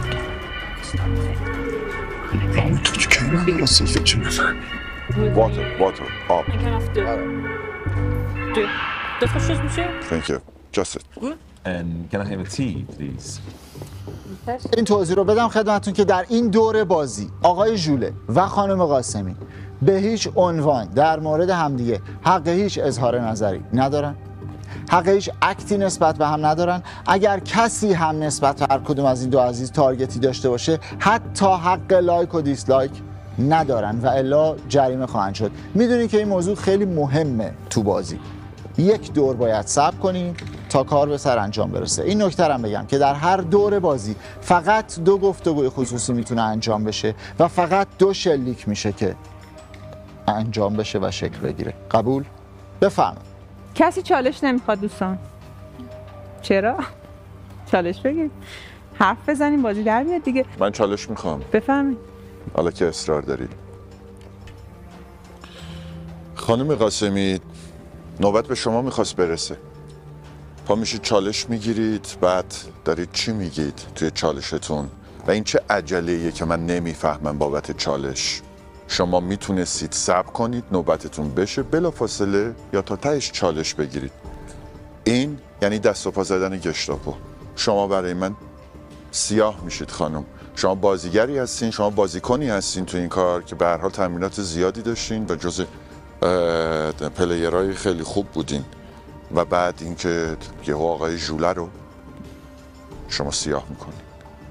همون تو که من راسته فکر نفهمی واتر واتر آب Deux. D'autres choses, monsieur? Thank you. Just it. And can I have a tea, please? این توضیح رو بدم خدمتتون که در این دور بازی آقای ژوله و خانم قاسمی به هیچ عنوان در مورد همدیگه حق هیچ اظهار نظری ندارن، حق هیچ اکتی نسبت به هم ندارن. اگر کسی هم نسبت به هر کدوم از این دو عزیز تارگتی داشته باشه حتی حق لایک و دیسلایک ندارن و الا جریمه خواهند شد. میدونید که این موضوع خیلی مهمه تو بازی. یک دور باید صبر کنیم تا کار به سر انجام برسه. این نکته رو بگم که در هر دور بازی فقط دو گفتگوی خصوصی میتونه انجام بشه و فقط دو شلیک میشه که انجام بشه و شکل بگیره. قبول؟ بفرمایید. کسی چالش نمیخواد دوستان؟ چرا؟ چالش بگید. حرف بزنیم بازی در بیاد دیگه. من چالش میخوام. بفرمایید. حالا که اصرار دارید. خانم قاسمی نوبت به شما میخواست برسه. پا میشید چالش میگیرید بعد دارید چی میگید توی چالشتون و این چه عجله‌ایه که من نمیفهمم بابت چالش. شما میتونستید صبر کنید نوبتتون بشه بلافاصله یا تا تهش چالش بگیرید. این یعنی دست و پا زدن گشتاپو. شما برای من سیاه میشید خانم. شما بازیگری هستین، شما بازیکنی هستین تو این کار که به هر حال تمرینات زیادی داشتین و جز پلیرهای خیلی خوب بودین و بعد اینکه یهو آقای ژوله رو شما سیاه میکنید.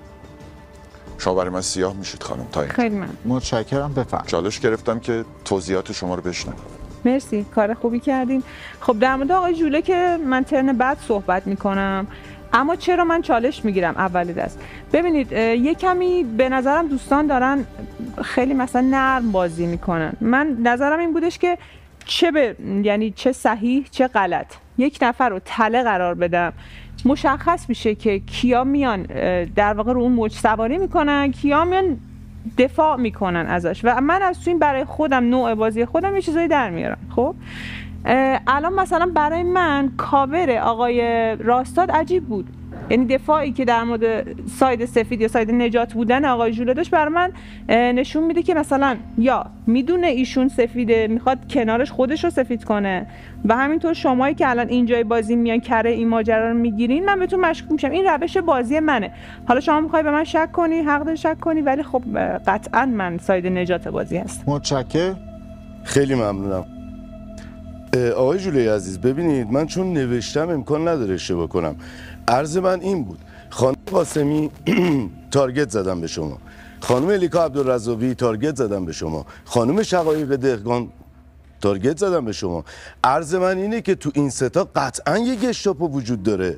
شما برای من سیاه میشید خانم. تا این خیلی من متشکرم. بفرمایید. چالش گرفتم که توضیحات شما رو بشنوم. مرسی، کار خوبی کردین. خب در مورد آقای ژوله که من ترن بعد صحبت میکنم، اما چرا من چالش میگیرم اول دست؟ ببینید یه کمی به نظرم دوستان دارن خیلی مثلا نرم بازی میکنن. من نظرم این بودش که چه به یعنی چه صحیح چه غلط یک نفر رو تله قرار بدم، مشخص میشه که کیا میان در واقع رو اون موج سواری میکنن، کیا میان دفاع میکنن ازش و من از تو این برای خودم نوع بازی خودم یه چیزایی در میارم. خب الان مثلا برای من کاور آقای راستاد عجیب بود، یعنی دفاعی که در مورد ساید سفید یا ساید نجات بودن آقای ژوله داشت برای من نشون میده که مثلا یا میدونه ایشون سفیده میخواد کنارش خودش رو سفید کنه و همینطور شمایی که الان اینجای بازی میان کره این ماجرا رو میگیرین من بهتون مشکوک میشم. این روش بازی منه. حالا شما میخوای به من شک کنی، حق داری شک کنی، ولی خب قطعا من ساید نجات بازی هستم. متشکرم. خیلی ممنونم. آقای ژوله عزیز ببینید من چون نوشتم امکان نداره اشتباه کنم. عرض من این بود خانم قاسمی تارگت زدم به شما، خانم الیکا عبدالرزاقی تارگت زدم به شما، خانم شقایق دهقان تارگت زدم به شما. عرض من اینه که تو این ستا قطعا یه گشتاپو وجود داره.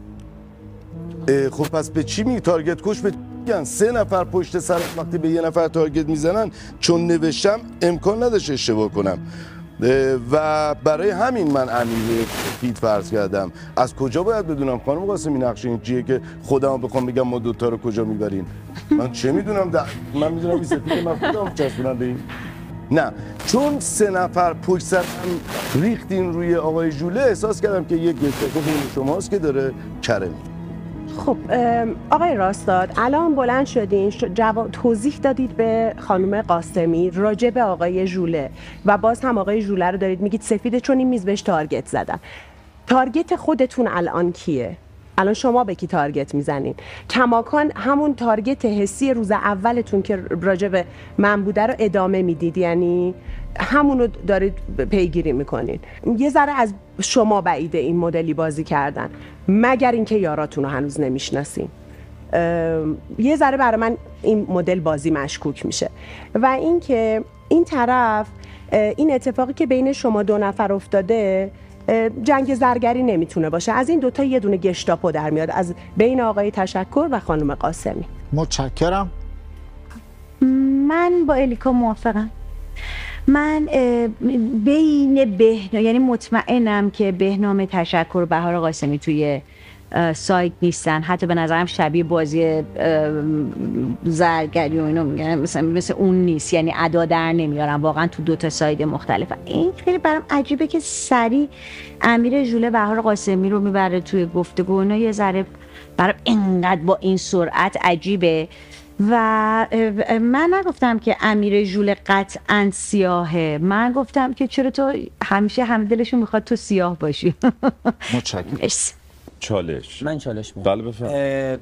خب پس به چی می تارگت کش به میگن؟ سه نفر پشت سر وقتی به یه نفر تارگت میزنن چون نوشتم امکان نداشت اشتباه کنم و برای همین من امیر سفید فرض کردم. از کجا باید بدونم خانم قاسمی نقش این چیه که خودم بخوام بگم ما دوتا رو کجا میبرین؟ من چه میدونم ده... من میدونم این سفید من خودم چسبونم به این. نه چون سه نفر پشت سر هم ریختین روی آقای ژوله احساس کردم که یک گشتاپو شماست که داره کره. خب آقای راستاد الان بلند شدین جواب توضیح دادید به خانم قاسمی راجع به آقای ژوله و باز هم آقای ژوله رو دارید میگید سفیده چون این میز بهش تارگت زدن. تارگت خودتون الان کیه؟ الان شما به کی تارگت میزنین؟ کماکان همون تارگت حسی روز اولتون که راجع به من بوده رو ادامه میدید، یعنی همونو دارید پیگیری میکنین. یه ذره از شما بعیده این مدلی بازی کردن مگر اینکه یاراتون رو هنوز نمیشناسین. یه ذره برای من این مدل بازی مشکوک میشه و اینکه این طرف این اتفاقی که بین شما دو نفر افتاده جنگ زرگری نمیتونه باشه. از این دوتا یه دونه گشتاپو در میاد از بین آقای تشکر و خانم قاسمی. متشکرم. من با الیکا موافقم. من بین بهنام یعنی مطمئنم که بهنام تشکر و بهار قاسمی توی سایت نیستن، حتی به نظرم شبیه بازی زرگری و اینو میگن، مثلا مثل اون نیست، یعنی ادا در نمیارن واقعا تو دو تا ساید مختلف. این خیلی برام عجیبه که سری امیر ژوله بهار قاسمی رو میبره توی گفتگو، اینا یه ذره برام اینقدر با این سرعت عجیبه. و من نگفتم که امیر ژوله قطعا سیاهه، من گفتم که چرا تو همیشه همه دلشون میخواد تو سیاه باشی. متشکرم. چالش من چالش می‌کنم. بله بفرمایید.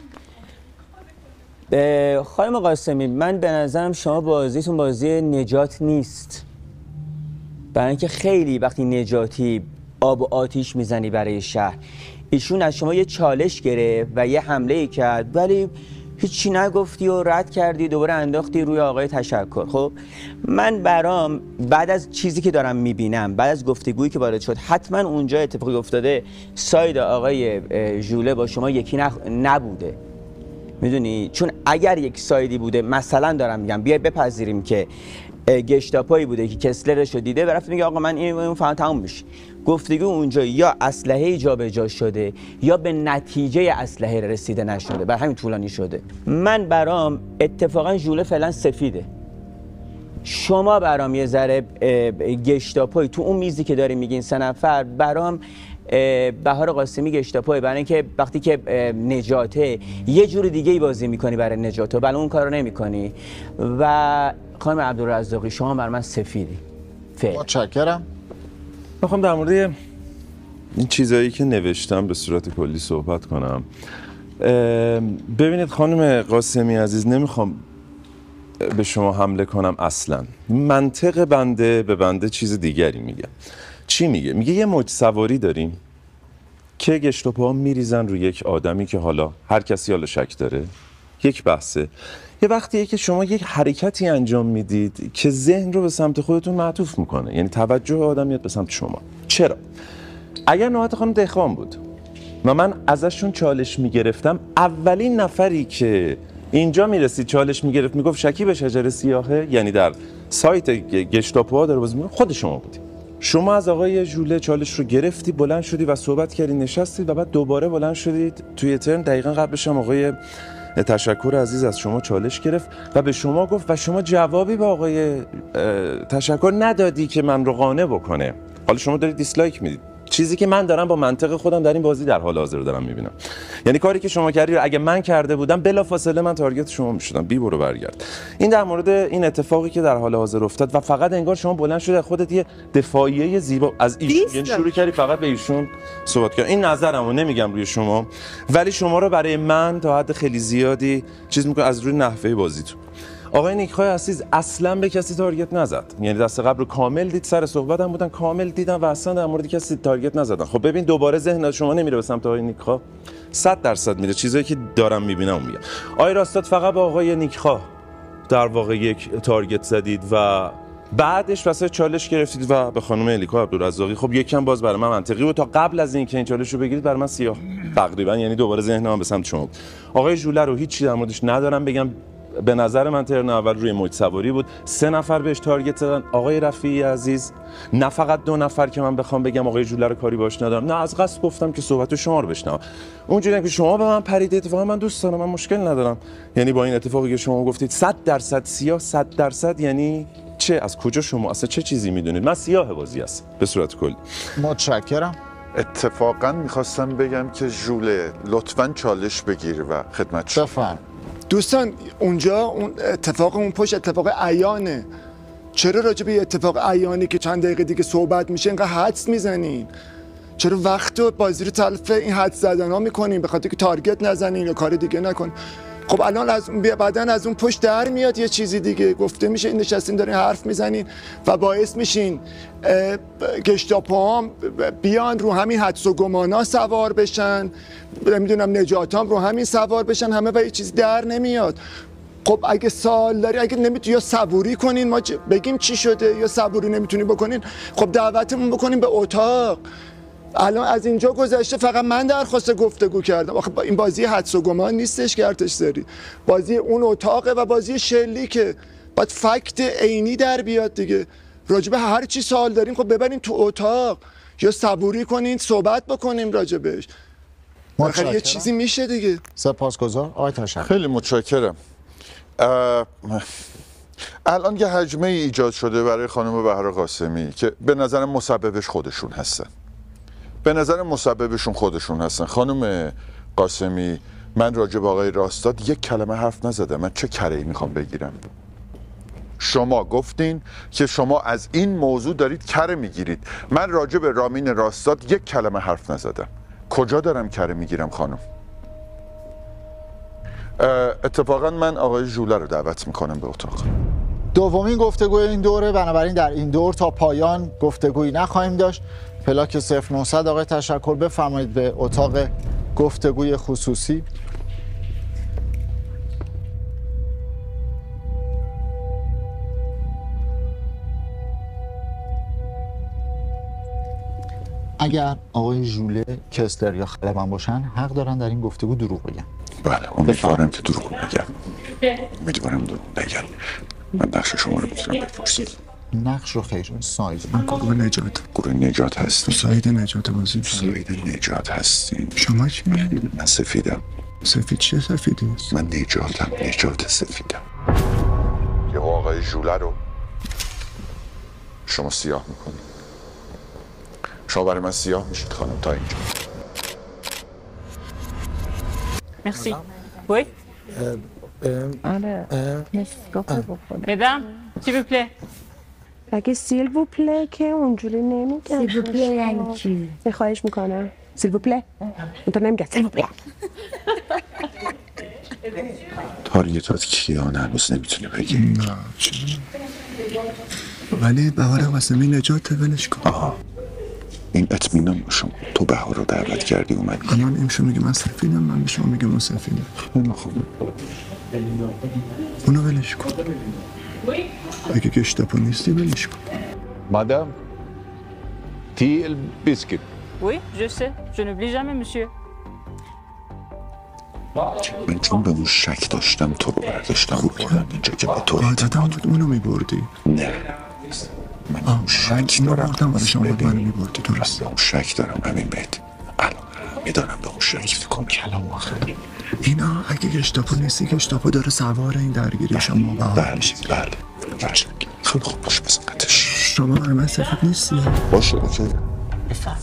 خانم قاسمی، من به نظرم شما بازیتون بازی نجات نیست، برای اینکه خیلی وقتی نجاتی آب و آتیش میزنی برای شهر. ایشون از شما یه چالش گرفت و یه حمله ای کرد ولی هیچی نگفتی و رد کردی، دوباره انداختی روی آقای تشکر. خب من برام بعد از چیزی که دارم میبینم، بعد از گفتگویی که وارد شد، حتما اونجا اتفاقی افتاده ساید آقای ژوله با شما یکی نخ... نبوده، میدونی؟ چون اگر یک سایدی بوده، مثلا دارم میگم بیای بپذیریم که گشتاپایی بوده که کسلرش رو دیده و رفت میگه آقا من این اون فهم تموم میشه، گفتگو اونجا یا اسلحه جابجا شده یا به نتیجه اسلحه رسیده نشده، بر همین طولانی شده. من برام اتفاقا ژوله فعلا سفیده، شما برام یه ذره گشتاپایی تو اون میزی که داری میگین سه نفر، برام بهار قاسمی گشتاپای، برای اینکه وقتی که نجاته یه جور دیگه ای بازی میکنی برای نجاته، ولی اون کارو نمیکنی. و خانم عبدالرزاقی شما بر من سفیدی. متشکرم. میخوام در مورد این چیزایی که نوشتم به صورت کلی صحبت کنم. ببینید خانم قاسمی عزیز، نمیخوام به شما حمله کنم اصلا. منطق بنده به بنده چیز دیگری میگه. چی میگه؟ میگه یه موج سواری داریم که گشتاپاها میریزن روی یک آدمی که حالا هر کسی حالا شک داره، یک بحثه. یه وقتیه که شما یک حرکتی انجام میدید که ذهن رو به سمت خودتون معطوف میکنه، یعنی توجه آدم میاد به سمت شما. چرا؟ اگر نوبت خانم دهقان بود و من ازشون چالش میگرفتم، اولین نفری که اینجا میرسید چالش میگرفت میگفت شکیب شجر سیاهه، یعنی در سایت گشتاپوها داره بازی میکنه، خود شما بودی. شما از آقای ژوله چالش رو گرفتی، بلند شدی و صحبت کردی، نشستید و بعد دوباره بلند شدید توی ترن. دقیقاً قبلش هم آقای تشکر عزیز از شما چالش گرفت و به شما گفت و شما جوابی به آقای تشکر ندادی که من رو قانع بکنه. حالا شما دارید دیسلایک میدید، چیزی که من دارم با منطق خودم در این بازی در حال حاضر دارم میبینم. یعنی کاری که شما کردی اگه من کرده بودم بلافاصله من تارگت شما میشدم، بی برو برگرد. این در مورد این اتفاقی که در حال حاضر افتاد و فقط انگار شما بلند شده خودت یه دفاعیه زیبا از ایشون، یعنی شروع کردی فقط به ایشون صحبت کردن. این نظرمو نمیگم روی شما، ولی شما رو برای من تا حد خیلی زیادی چیز میکنه از روی نحوه بازیتون. آقای نیک‌خواه عزیز اصلا به کسی تارگت نزد، یعنی دست قبل رو کامل دید، سر صحبتم بودن کامل دیدن و اصلا در مورد کسی تارگت نزدن. خب ببین دوباره ذهن شما نمیره به سمت آقای نیک‌خواه، صد درصد میره. چیزایی که دارم میبینم میگم. آقای راستاد فقط با آقای نیک‌خواه در واقع یک تارگت زدید و بعدش واسه چالش گرفتید و به خانم الیکا عبدالرزاقی. خب یکم باز برای من منطقی بود تا قبل از اینکه این چالش رو بگیرید برای من سیاه تقریبا، یعنی دوباره ذهنم به سمت شما. آقای ژوله رو هیچ چیزی در موردش ندارم بگم. به نظر من ترن اول روی موج سواری بود، سه نفر بهش تارگت زدن. آقای رفیعی عزیز نه فقط دو نفر که من بخوام بگم آقای ژوله رو کاری باش ندارم، نه از قصد گفتم که صحبت شما رو بشنوم. اونجوری که شما به من پرید، اتفاقا من دوست دارم، من مشکل ندارم. یعنی با این اتفاقی که شما گفتید صد درصد سیاه، صد درصد یعنی چه؟ از کجا شما اصلا چه چیزی میدونید؟ من سیاه بازی است به صورت کلی. متشکرم. اتفاقا میخواستم بگم که ژوله لطفاً چالش بگیر و خدمت شما. بفرم. دوستان اونجا اون اتفاق اون پشت اتفاق عیانه، چرا راجع به اتفاق عیانی که چند دقیقه دیگه صحبت میشه اینقدر حدس میزنین؟ چرا وقت و بازی رو تلف این حدس زدن ها میکنین به خاطر که تارگت نزنین یا کار دیگه نکن؟ خب الان از بعدن از اون پشت در میاد یه چیزی دیگه گفته میشه، این نشستین دارین حرف میزنین و باعث میشین گشتاپوام بیان رو همین حدس و گمانا سوار بشن، نمیدونم نجاتام رو همین سوار بشن همه و یه چیزی در نمیاد. خب اگه سوال داری، اگه نمیتونی یا صبوری کنین ما بگیم چی شده یا صبوری نمیتونی بکنین، خب دعوتمون بکنین به اتاق. الان از اینجا گذشته فقط من درخواست گفتگو کردم. آخه این بازی حدس و گمان نیستش که ارتش داری، بازی اون اتاقه و بازی شلیکه، باید فکت عینی در بیاد دیگه. راجبه هر چی سوال داریم خب ببرین تو اتاق یا صبوری کنین صحبت بکنیم راجبش. آخه یه چیزی میشه دیگه. سپاسگزار آقای تشکر. خیلی متشکرم. الان یه حجمه ای ایجاد شده برای خانم بهار قاسمی که به نظر مسببش خودشون هستن. به نظر مسببشون خودشون هستن. خانم قاسمی، من راجع به آقای راستاد یک کلمه حرف نزدم. من چه کره‌ای میخوام بگیرم؟ شما گفتین که شما از این موضوع دارید کره میگیرید. من راجع به رامین راستاد یک کلمه حرف نزدم. کجا دارم کره میگیرم خانم؟ اتفاقا من آقای ژوله رو دعوت میکنم به اتاق. دومین گفتگوی این دوره، بنابراین در این دور تا پایان گفتگویی نخواهیم داشت. پلاک صفر نهصد آقای تشکر بفرمایید به اتاق گفتگوی خصوصی. اگر آقای ژوله، کسلر یا خلبان باشن حق دارن در این گفتگو دروغ بگن. بله امیدوارم که دروغ بگم. امیدوارم دروغ بگم. من نقش شما رو میتونم بپرسم. نقش رو خیر ساید. من گروه نجات. گروه نجات هستیم. ساید نجات بازی. ساید نجات هستیم. شما چی میگید؟ من سفیدم. سفید چه سفیدی؟ من نجاتم. نجات سفیدم. یه آقای ژوله رو شما سیاه میکنید. شما برای من سیاه میشید خانم تا اینجا. Merci. Oui. Mesdames, s'il vous plaît. اگه سیل وو پله که اونجوری نمیگن. سیل وو پله یعنی چی؟ خواهش میکنم. سیل وو پله. اونطور نمیگن. سیل وو پله. تارگتات کیان هنوز نمیتونی بگی؟ نه چی؟ ولی بهار قاسمی نجات ولش کن. آها. این اطمینان باشم. تو بهار رو دعوت کردی اومدی. الان ایمشو میگه من سفیدم، من به شما میگه من سفیدم. خیلی خوب. اونو ولش کن. اگه گشتاپو نیستی ولش کن. مادام تیل بیسکیت. Oui, je sais. Je n'oublie jamais, monsieur. من چون به اون شک داشتم تو رو برداشتم رو بردم اینجا که به تو عادتا بود اونو میبردی. نه من اون شک دارم. بردم ولی شما بود منو میبردی. درست. اون شک دارم همین بهت. الان میدارم به اون شک فکرم کلام آخر. اینا اگه گشتاپو نیستی، گشتاپو داره سوار این درگیری شما با بله بله بله. خیلی خوب باشه بزن قطعش. شما برای من سفید نیستی. باشه اوکی. بفرم.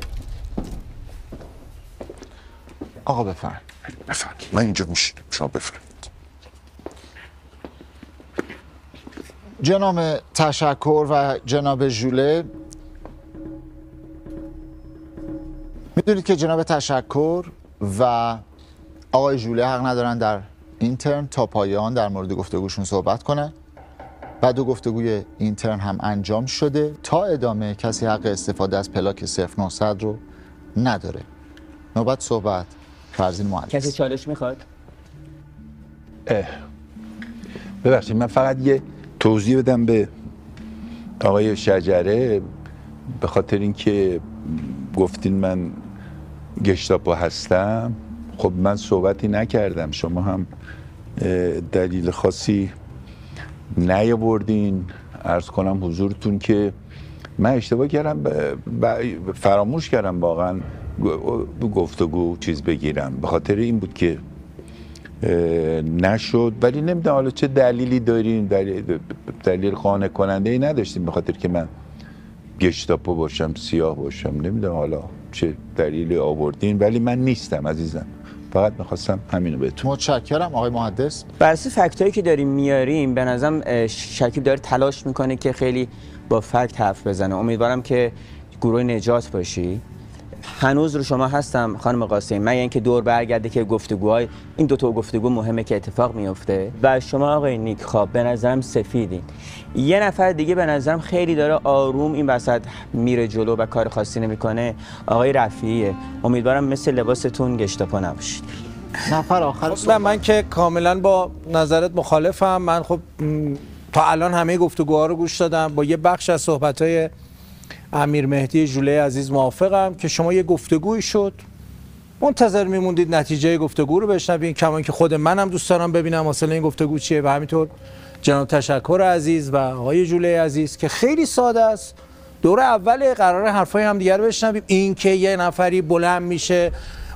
آقا بفرم. بفرم. من اینجا میشینم شما بفرمید. جناب تشکر و جناب ژوله، میدونید که جناب تشکر و آقای ژوله حق ندارن در اینترن تا پایان در مورد گفتگوشون صحبت کنن. بعد دو گفتگوی اینترن هم انجام شده. تا ادامه کسی حق استفاده از پلاک صفر نهصد رو نداره. نوبت صحبت فرزین مهندس. کسی چالش میخواد؟ ببخشید من فقط یه توضیح بدم به آقای شجره، به خاطر اینکه گفتین من گشتاپو هستم. خب من صحبتی نکردم، شما هم دلیل خاصی نیاوردین. عرض کنم حضورتون که من اشتباه کردم، فراموش کردم واقعا گفتگو چیز بگیرم، به خاطر این بود که نشد. ولی نمیدونم حالا چه دلیلی دارین، دلیل, دلیل قانع کننده ای نداشتیم به خاطر که من گشتاپو باشم، سیاه باشم. نمیدونم حالا چه دلیلی آوردین، ولی من نیستم عزیزم. فقط میخواستم همینو بهتون. متشکرم آقای مهندس. بر اساس فکتایی که داریم میاریم به نظرم شکیب داره تلاش میکنه که خیلی با فکت حرف بزنه. امیدوارم که گروه نجات باشی. هنوز رو شما هستم خانم قاسمی، مگر اینکه دور برگرده که گفتگوهای این دو تا گفتگو مهمه که اتفاق میفته. و شما آقای نیک خواب به نظرم سفیدین. یه نفر دیگه به نظرم خیلی داره آروم این وسط میره جلو و کار خاصی نمیکنه، آقای رفیعیه. امیدوارم مثل لباستون گشتاپو نباشید. نفر آخر خب من که کاملا با نظرت مخالفم. من خب تا الان همه گفتگوها رو گوش دادم، با یه بخش از صحبت‌های امیر مهدی ژوله عزیز موافقم که شما یه گفتگویی شد، منتظر میموندید نتیجه گفتگو رو بشنوین، کما که خود منم دوست دارم ببینم اصلا این گفتگو چیه. و همینطور جناب تشکر عزیز و آقای ژوله عزیز که خیلی ساده است. دور اول قرار حرفای هم دیگر بشنویم. این که یه نفری بلند میشه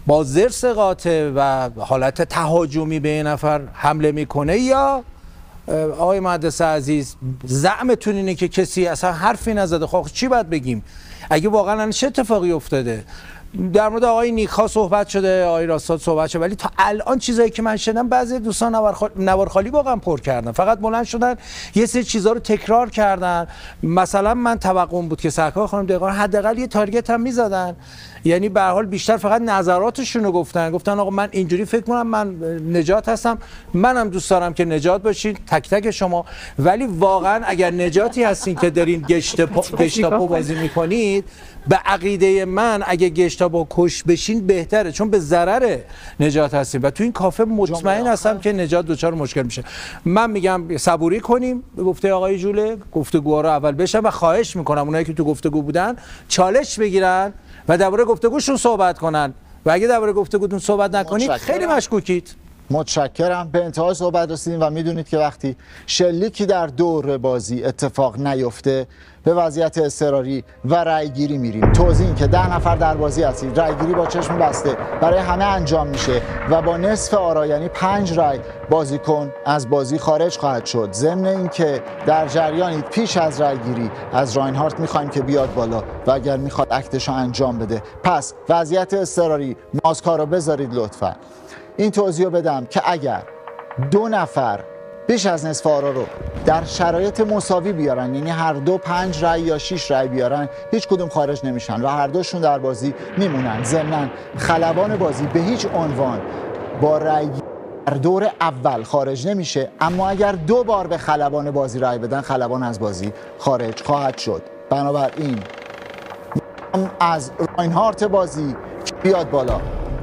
با زرس قاطع و حالت تهاجمی به یه نفر حمله میکنه، یا آقای مهندس عزیز زعمتون اینه که کسی اصلا حرفی نزده؟ خب چی باید بگیم؟ اگه واقعا چه اتفاقی افتاده؟ در مورد آقای نیک‌ها صحبت شده، آقای راستاد صحبت شده، ولی تا الان چیزایی که من شنیدم بعضی دوستان نوار خالی واقعا پر کردن، فقط بلند شدن یه سری چیزا رو تکرار کردن. مثلا من توقعم بود که سرکار خانم دقیقاً حداقل یه تارگت هم میزدن، یعنی به هر حال بیشتر فقط نظراتشون رو گفتن، گفتن آقا من اینجوری فکر کنم، من نجات هستم، منم دوست دارم که نجات باشین تک تک شما، ولی واقعا اگر نجاتی هستین که دارین گشتاپو بازی میکنید، به عقیده من اگه گشتاپو کش بشین بهتره، چون به ضرر نجات هستیم و تو این کافه مطمئن هستم که نجات دوچار مشکل میشه. من میگم صبوری کنیم، به گفته آقای ژوله گفتگوها رو اول بشن و خواهش میکنم اونایی که تو گفتگو بودن چالش بگیرن و درباره گفتگوشون صحبت کنن و اگه درباره گفتگوتون صحبت نکنید خیلی مشکوکید. متشکرم. به انتهای صحبت رسیدیم و میدونید که وقتی شلیکی در دور بازی اتفاق نیفته به وضعیت اضطراری و رأیگیری میریم. توضیح این که ده نفر در بازی هستید، رأیگیری با چشم بسته برای همه انجام میشه و با نصف آرا یعنی پنج رأی بازیکن از بازی خارج خواهد شد. ضمن این که در جریانید پیش از رأیگیری از راینهارت میخوایم که بیاد بالا و اگر میخواد اکتش رو انجام بده. پس وضعیت اضطراری، ماسکا رو بذارید لطفا. این توضیح رو بدم که اگر دو نفر بیش از نصف آرا رو در شرایط مساوی بیارن، یعنی هر دو پنج رأی یا شش رأی بیارن، هیچ کدوم خارج نمیشن و هر دوشون در بازی میمونن. ضمناً خلبان بازی به هیچ عنوان با رأی در دور اول خارج نمیشه، اما اگر دو بار به خلبان بازی رأی بدن، خلبان از بازی خارج خواهد شد. بنابراین از راینهارت بازی بیاد بالا.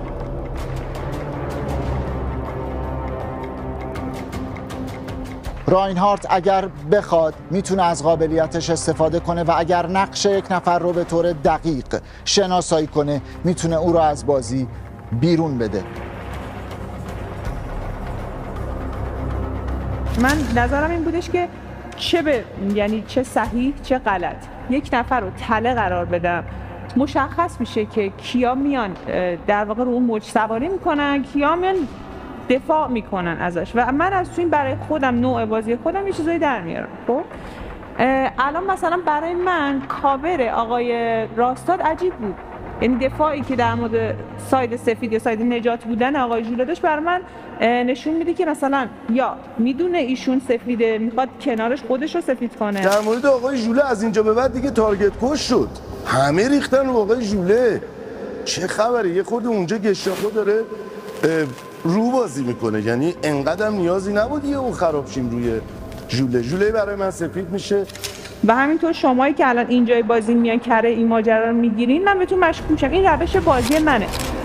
راینهارت اگر بخواد میتونه از قابلیتش استفاده کنه و اگر نقش یک نفر رو به طور دقیق شناسایی کنه میتونه او رو از بازی بیرون بده. من نظرم این بودش که چه به یعنی چه صحیح چه غلط یک نفر رو تله قرار بدم، مشخص میشه که کیا میان در واقع رو اون موج سواری میکنن، کیا میان دفاع میکنن ازش و من از تو این برای خودم نوع بازی خودم یه چیزایی در میارم. خب الان مثلا برای من کاور آقای راستاد عجیب بود، یعنی دفاعی که در مورد ساید سفید یا ساید نجات بودن آقای ژوله داشت برای من نشون میده که مثلا یا میدونه ایشون سفیده میخواد کنارش خودش رو سفید کنه. در مورد آقای ژوله از اینجا به بعد دیگه تارگت کش شد، همه ریختن رو آقای ژوله. چه خبره؟ یه خود اونجا گشتاپو داره رو بازی میکنه، یعنی انقدر نیازی نبود یه اون خراب شیم روی ژوله. ژوله برای من سفید میشه و همینطور شمایی که الان اینجای بازی میان کره این ماجرا رو میگیرین، من بهتون مشکوک میشم. این روش بازی منه.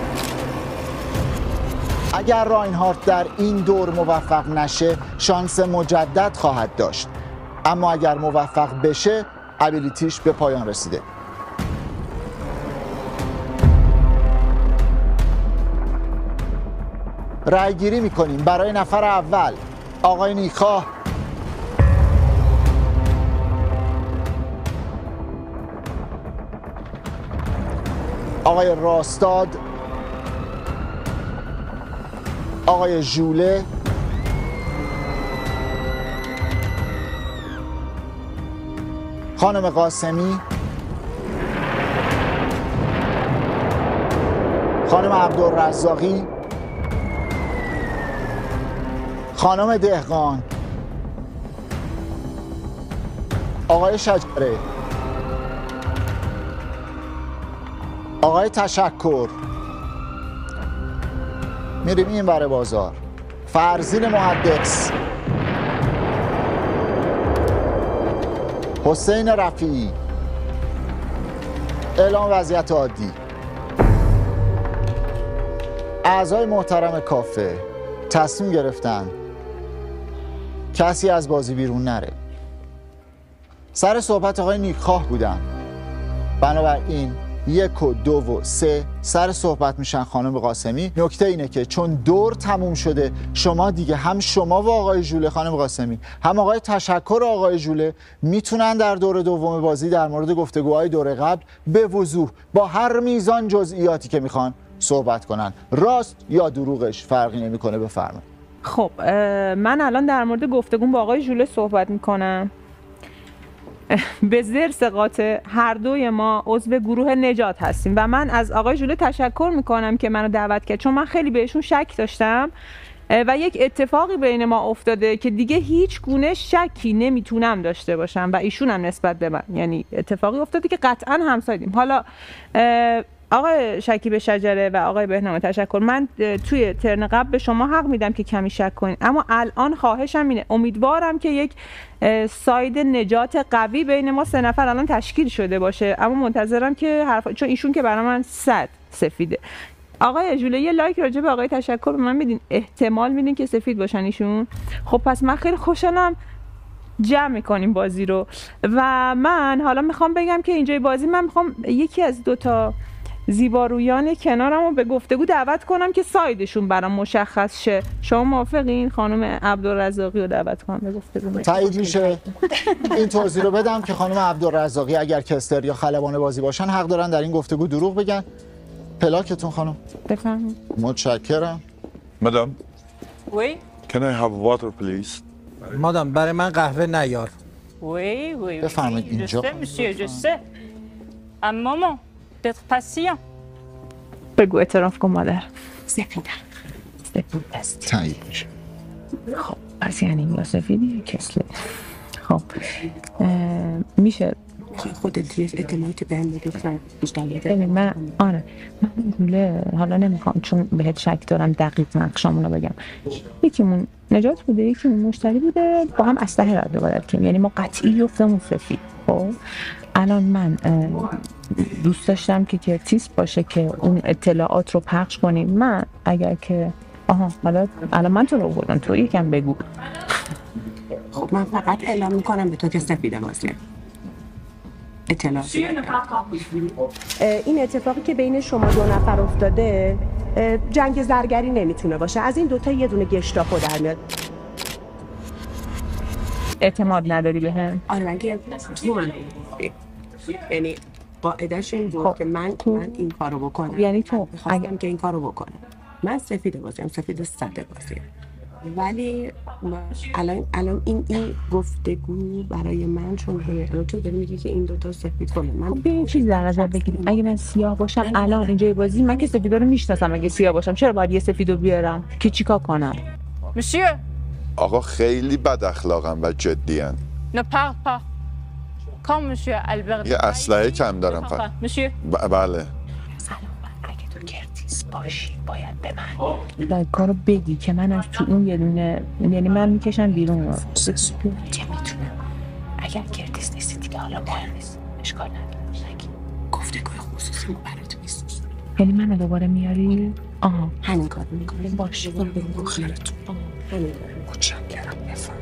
اگر راینهارت در این دور موفق نشه شانس مجدد خواهد داشت، اما اگر موفق بشه ابیلیتیش به پایان رسیده. رأی گیری میکنیم برای نفر اول آقای نیک‌خواه. آقای راستاد، آقای ژوله، خانم قاسمی، خانم عبدالرزاقی، خانم دهقان، آقای شجره، آقای تشکر. میریم این ور بازار. فرزین محدث، حسین رفیعی. اعلام وضعیت عادی. اعضای محترم کافه تصمیم گرفتن کسی از بازی بیرون نره. سر صحبت آقای نیک‌خواه بودن، بنابراین یک و دو و سه سر صحبت میشن خانم قاسمی. نکته اینه که چون دور تموم شده، شما دیگه هم شما و آقای ژوله خانم قاسمی، هم آقای تشکر آقای ژوله میتونن در دور دوم بازی در مورد گفتگوهای دور قبل به وضوح با هر میزان جزئیاتی که میخوان صحبت کنن، راست یا دروغش فرقی نمیکنه. بفرمایید. خب من الان در مورد گفتگو با آقای ژوله صحبت میکنم. به زرس قاطع هر دوی ما عضو گروه نجات هستیم و من از آقای ژوله تشکر میکنم که منو دعوت کرد، چون من خیلی بهشون شک داشتم و یک اتفاقی بین ما افتاده که دیگه هیچ گونه شکی نمیتونم داشته باشم و ایشون هم نسبت به من، یعنی اتفاقی افتاده که قطعا همسایدیم. حالا آقای شکیب شجره و آقای بهنام تشکر، من توی ترن قبل به شما حق میدم که کمی شک کنید، اما الان خواهشم اینه، امیدوارم که یک ساید نجات قوی بین ما سه نفر الان تشکیل شده باشه، اما منتظرم که حرف، چون ایشون که برای من صد سفیده. آقای ژوله یه لایک راجع به آقای تشکر به من میدین، احتمال میدین که سفید باشن ایشون؟ خب پس من خیلی خوشحالم جمع میکنیم بازی رو و من حالا میخوام بگم که اینجای بازی من میخوام یکی از دوتا زیبارویان کنارم رو به گفتگو دعوت کنم که سایدشون برام مشخص شه. شما موافقین خانم عبدالرزاقی رو دعوت کنم به گفتگو؟ تایید میشه. این توضیح رو بدم که خانم عبدالرزاقی اگر کستر یا خلبان بازی باشن حق دارن در این گفتگو دروغ بگن. پلاکتون خانم. بفرمایید. متشکرم. مدام. Oui. Can I have water please? مادام برای من قهوه نیار. Oui, oui. بفرمایید اینجا. Je sais, monsieur, je sais. Un moment. d'être patient. بگو اعتراف کن مادر. سفیدم. سفید هستی. تایید میشه. خب پس یعنی یا سفیدی یا کسله. خب میشه خودت یه اطلاعاتی بهم بده بیشتر. ببین من آره من ژوله حالا نمیخوام چون بهت شک دارم دقیق نقشامون رو بگم. یکیمون نجات بوده، یکیمون مشتری بوده، با هم اسلحه رد و بدل کردیم، یعنی ما قطعی گفتمون سفید. خب الان من دوست داشتم که کرتیس باشه که اون اطلاعات رو پخش کنیم. من اگر که آها حالا الان من تو رو بردم، تو یکم بگو. خب من فقط اعلام میکنم به تو که سفیده بازی اطلاعات. این اتفاقی که بین شما دو نفر افتاده جنگ زرگری نمیتونه باشه. از این دوتا یه دونه گشتاپو در میاد. اعتماد نداری به هم؟ آره من که یعنی قاعدش این بود که من من این کارو بکنم. یعنی تو خواستم که این کارو بکنم. من سفید بازیم، سفید ساده بازیم. ولی الان الان این این گفتگو برای من چون تو داری میگی که این دوتا سفید کنه. من خب این چیز در نظر بگیریم اگه من سیاه باشم الان اینجای بازی من که سفیدا رو میشناسم، اگه سیاه باشم چرا باید یه سفیدو بیارم که چیکار کنم؟ Monsieur, آقا خیلی بد اخلاقن و جدیان. ne parle pas. Quand monsieur Albert یه اسلحه کم دارم فقط. Monsieur. ب- بله. اگه تو کرتیس باشی باید به من لایکا رو بگی که من از تو اون یه دونه، یعنی من میکشم بیرون رو چه میتونم. اگر کرتیس نیستی دیگه حالا مهم نیست، اشکال نداره. گفتگوی خصوصی برات میسازم. یعنی منو دوباره میاری؟ آها همین کارو میکنیم. باشه برو بگو خیرتون. همین کارو. متشکرم. بفرمایید.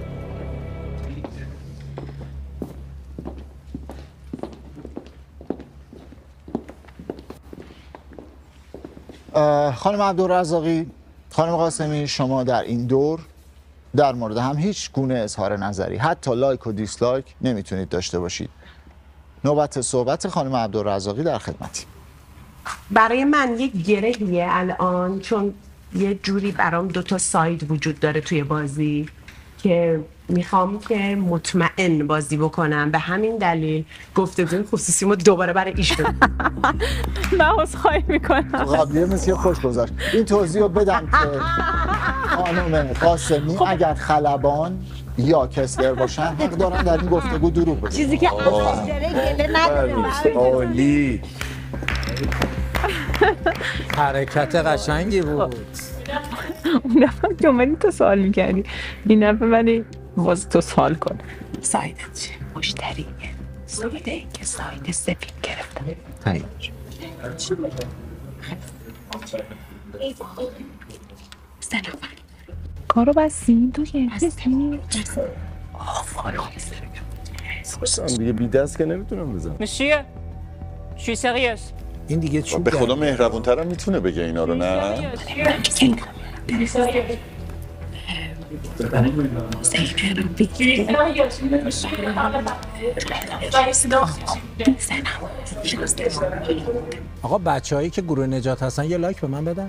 خانم عبدالرزاقی، خانم قاسمی، شما در این دور در مورد هم هیچ گونه اظهار نظری، حتی لایک و دیسلایک نمیتونید داشته باشید. نوبت صحبت خانم عبدالرزاقی در خدمتی. برای من یک گرهیه الان، چون یه جوری برام دوتا ساید وجود داره توی بازی که میخوام که مطمئن بازی بکنم. به همین دلیل گفتگوی خصوصیمو دوباره برای ایشون من عذرخواهی میکنم. قبلیه مثل خوش گذشت. این توضیح رو بدم که خانم قاسمی اگر خلبان یا کسلر باشن حق دارن در این گفتگو دروغ بگن. چیزی که گله نداره. عالی. حرکت قشنگی بود. اون دفعه که اومدی تو سوال میکردی، این دفعه ولی باز تو سوال کن. سایدت چه؟ مشتریه. سایده این که ساید سفید گرفتم. تایید. سه نفر کارو بستیم تو که بستیم. دیگه بی دست که نمیتونم بزنم. Monsieur, je suis sérieuse. این دیگه چوب به خدا مهربون‌تر هم میتونه بگه اینا رو، نه؟ آقا بچه‌هایی که گروه نجات هستن یه لایک به من بدن.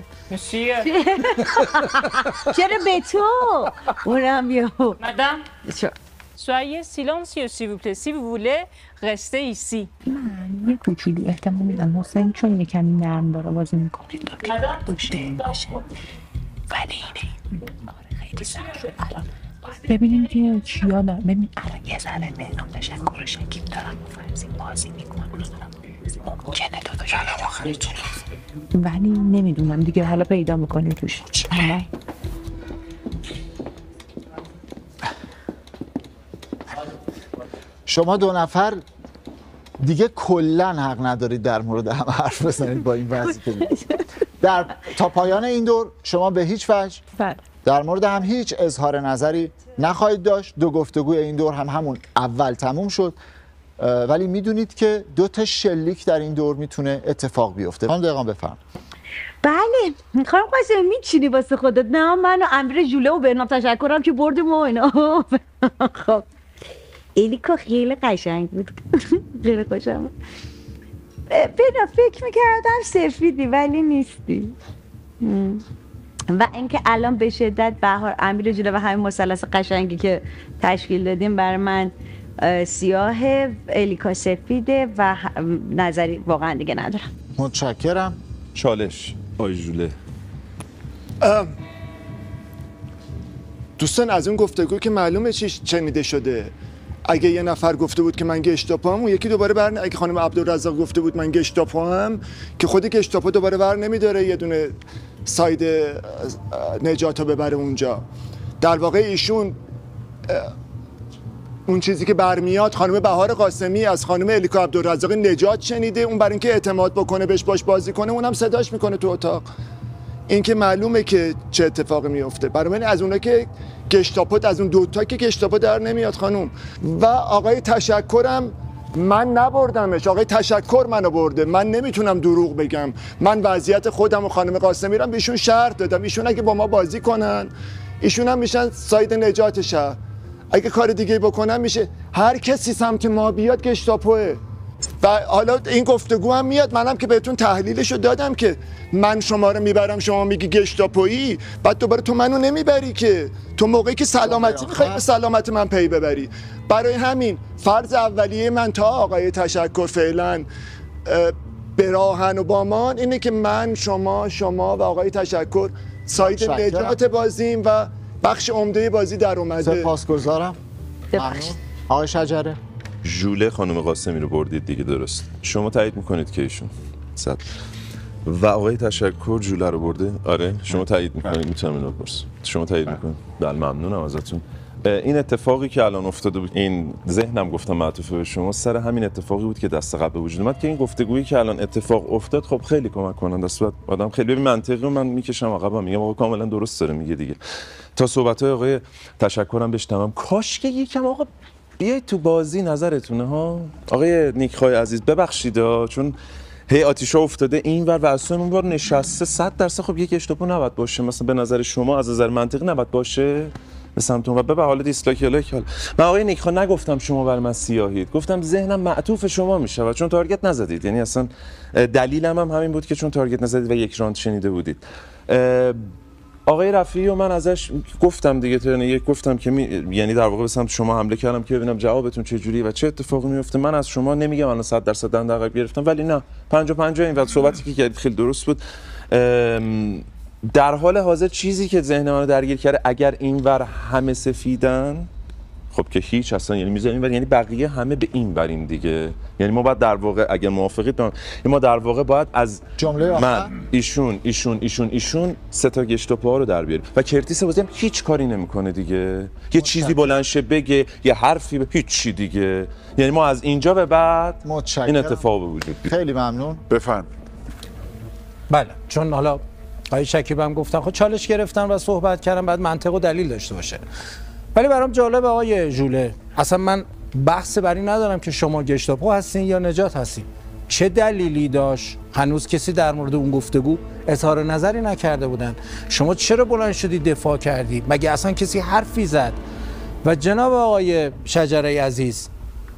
چرا به تو؟ اونم یه مدام soyez silencieux s'il vous plaît si vous voulez rester ici. من یه کوچولو احتمال میدم حسین چون یکمی نرم داره بازی میکنه داشته باشه ولی اینه آره خیلی سخت شد الان ببینیم که چیا دارم. ببین الان یه زنه مهنام تشکر شکیم دارم با فرضی بازی میکنم ممکنه داداش الان آخرتون ولی نمیدونم دیگه حالا پیدا میکنیم توش. شما دو نفر دیگه کلا حق ندارید در مورد هم حرف بزنید با این وضعیت. در تا پایان این دور شما به هیچ وجه در مورد هم هیچ اظهار نظری نخواهید داشت. دو گفتگوی این دور هم همون اول تموم شد، ولی میدونید که دو تا شلیک در این دور میتونه اتفاق بیفته. خانم دقیقا بفرم. بله خانم قاسمی میچینی واسه خودت؟ نه من و امیر ژوله و بهنام تشکرم که بردیم و اینا. خب الیکا خیلی قشنگ بود. خیلی خوشم بنا فکر میکردم سفیدی ولی نیستی. و اینکه الان به شدت بهار امیر ژوله و همین مثلث قشنگی که تشکیل دادیم برای من سیاه، الیکا سفیده و نظری واقعا دیگه ندارم. متشکرم. چالش آی ژوله. دوستان از اون گفتگو که معلومه چی شنیده شده، اگه یه نفر گفته بود که من گشتاپوام و یکی دوباره بر اگه خانم عبدالرزاق گفته بود من گشتاپوام که خود گشتاپو دوباره بر نمیداره یه دونه ساید نجاتو ببره اونجا. در واقع ایشون اون چیزی که برمیاد خانم بهار قاسمی از خانم الیکا عبدالرزاق نجات شنیده، اون برای اینکه اعتماد بکنه بهش باش بازی کنه اونم صداش میکنه تو اتاق. این که معلومه که چه اتفاقی میفته. برای من از اونها که گشتاپو از اون دوتا که گشتاپو در نمیاد خانم. و آقای تشکرم من نبردمش، آقای تشکر منو برده. من نمیتونم دروغ بگم. من وضعیت خودم و خانم قاسمی رو بهشون شرح دادم. ایشون اگه با ما بازی کنن ایشون هم میشن ساید نجات شهر. اگه کار دیگه بکنن میشه هر کسی سمت ما بیاد گشتاپوه. و حالا این گفتگو هم میاد، منم که بهتون تحلیلشو دادم که من شما رو میبرم شما میگی گشتاپویی، بعد دوباره تو منو نمیبری که تو موقعی که سلامتی میخوای به سلامت من پی ببری. برای همین فرض اولیه من تا آقای تشکر فعلا به راهن و بامان اینه که من شما شما و آقای تشکر ساید نجات بازیم و بخش عمده بازی در اومده. سپاسگزارم. آقای شجره. ژوله خانم قاسمی رو بردید دیگه، درست؟ شما تایید میکنید که ایشون صد و آقای تشکر ژوله رو برده؟ آره شما تایید میکنید. میتونم اینو بپرسم شما تایید میکنید؟ بله ممنونم ازتون. این اتفاقی که الان افتاده بود، این ذهنم گفتم معطوف به شما، سر همین اتفاقی بود که دست قبل به وجود اومد که این گفتگویی که الان اتفاق افتاد خب خیلی کمک کننده است. آدم خیلی ببین منطقی رو من میکشم عقبم میگم آقا کاملا درست داره میگه دیگه. تا صحبت‌های آقای تشکرم بشنوم کاش که یکم آقا بیایید تو بازی، نظرتونه ها آقای نیکخوای عزیز. ببخشید چون هی آتیشا افتاده این ور و اصلا اون ور نشسته. صد درصد خب یک اشتباه نباید باشه مثلا به نظر شما، از نظر منطقی نباید باشه به سمت اون و به حال دیسلایک لایک. حالا من آقای نیکخوا نگفتم شما بر من سیاهید، گفتم ذهنم معطوف شما میشه و چون تارگت نزدید، یعنی اصلا دلیلم هم همین بود که چون تارگت نزدید و یک راند شنیده بودید. آقای رفیعی و من ازش گفتم دیگه، ترن یک گفتم که می... یعنی در واقع به سمت شما حمله کردم که ببینم جوابتون چه جوریه و چه اتفاقی میفته. من از شما نمیگم الان صد درصد دندقه گرفتم، ولی نه پنجاه پنجاه این وقت صحبتی که کردید خیلی درست بود. ام... در حال حاضر چیزی که ذهن منو درگیر کرده، اگر اینور همه سفیدن خب که هیچ اصلا، یعنی میذاریم ولی یعنی بقیه همه به این بریم دیگه. یعنی ما باید در واقع اگر موافقید ما در واقع باید از جمله من ایشون ایشون ایشون ایشون سه تا گشتاپوها رو در بیاریم و کرتیس بازی هم هیچ کاری نمیکنه دیگه. یه چیزی بلند شه بگه یه حرفی به هیچ چی دیگه. یعنی ما از اینجا به بعد متشکرم. این اتفاق به وجود بیاد. خیلی ممنون. بفهم. بله چون حالا آقای شکیبم گفتن خب چالش گرفتن و صحبت کردن بعد منطق و دلیل داشته باشه. ولی برام جالبه آقای ژوله، اصلا من بحث بر این ندارم که شما گشتاپو هستین یا نجات هستین. چه دلیلی داشت؟ هنوز کسی در مورد اون گفتگو اظهار نظری نکرده بودن. شما چرا بلند شدی دفاع کردی؟ مگه اصلا کسی حرفی زد؟ و جناب آقای شجره عزیز،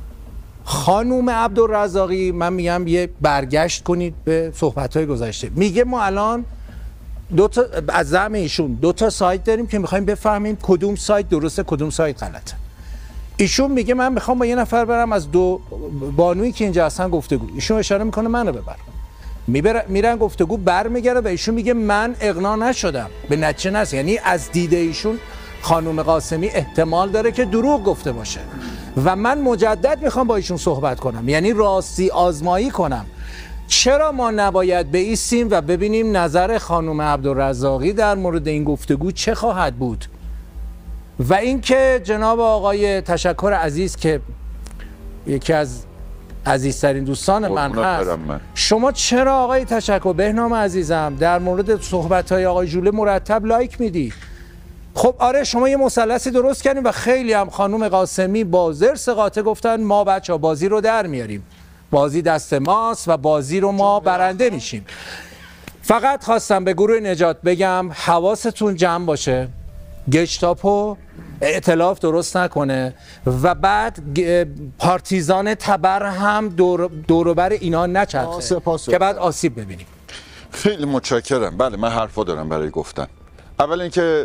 خانوم عبدالرزاقی، من میگم یه برگشت کنید به صحبت‌های گذشته. میگه ما الان دو تا از زعم ایشون دو تا سایت داریم که میخوایم بفهمیم کدوم سایت درسته کدوم سایت غلطه. ایشون میگه من میخوام با یه نفر برم از دو بانویی که اینجا هستن گفتگو. ایشون اشاره میکنه منو ببر. میبر میرن گفتگو برمیگره و ایشون میگه من اقناع نشدم. به نتیجه نرسید. یعنی از دید ایشون خانم قاسمی احتمال داره که دروغ گفته باشه و من مجدد میخوام با ایشون صحبت کنم، یعنی راستی آزمایی کنم. چرا ما نباید بایستیم و ببینیم نظر خانم عبدالرزاقی در مورد این گفتگو چه خواهد بود؟ و اینکه جناب آقای تشکر عزیز که یکی از عزیزترین دوستان من هست، من. شما چرا آقای تشکر بهنام عزیزم در مورد صحبت‌های آقای ژوله مرتب لایک میدی؟ خب آره شما یه مثلثی درست کردین و خیلی هم خانم قاسمی با زرس قاطع گفتن ما بچه‌ها بازی رو در میاریم، بازی دست ماست و بازی رو ما برنده میشیم. فقط خواستم به گروه نجات بگم حواستون جمع باشه، گشتاپو ائتلاف درست نکنه و بعد پارتیزان تبر هم دور دوروبر اینا نچرخه که بعد آسیب ببینیم. خیلی متشکرم. بله من حرفا دارم برای گفتن. اول اینکه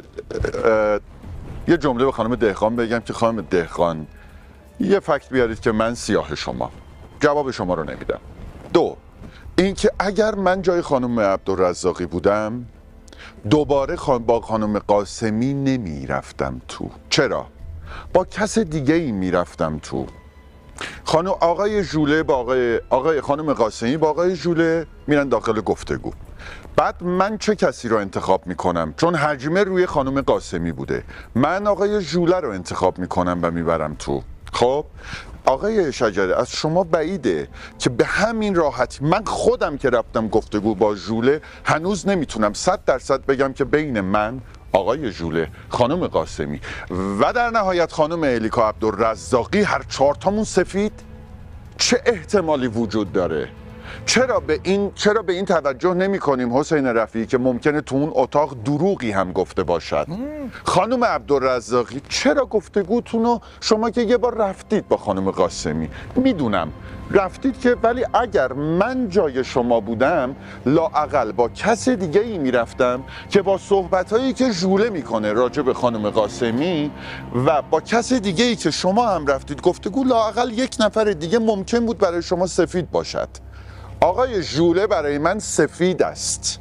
یه جمله به خانم دهقان بگم که خانم دهقان یه فکت بیارید که من سیاه شما، جواب شما رو نمیدم. دو اینکه اگر من جای خانم عبدالرزاقی بودم دوباره خان با خانم قاسمی نمی رفتم تو. چرا؟ با کس دیگه ای می رفتم تو. خانم آقای ژوله با آقای آقای خانم قاسمی با آقای ژوله میرن داخل گفتگو. بعد من چه کسی رو انتخاب میکنم؟ چون حجمه روی خانم قاسمی بوده، من آقای ژوله رو انتخاب میکنم و میبرم تو. خب آقای شجره از شما بعیده که به همین راحتی من خودم که رفتم گفتگو با ژوله هنوز نمیتونم صد درصد بگم که بین من آقای ژوله خانم قاسمی و در نهایت خانم الیکا عبدالرزاقی هر چهار تامون سفید چه احتمالی وجود داره؟ چرا به این چرا به این توجه نمی کنیم حسین رفیعی که ممکنه تو اون اتاق دروغی هم گفته باشد؟ خانم عبدالرزاقی چرا گفتگوتون رو شما که یه بار رفتید با خانم قاسمی میدونم رفتید که، ولی اگر من جای شما بودم لااقل با کس دیگه ای میرفتم که با صحبتهایی که ژوله میکنه راجع به خانم قاسمی و با کس دیگه ای که شما هم رفتید گفتگو لااقل یک نفر دیگه ممکن بود برای شما سفید باشد. آقای ژوله برای من سفید است،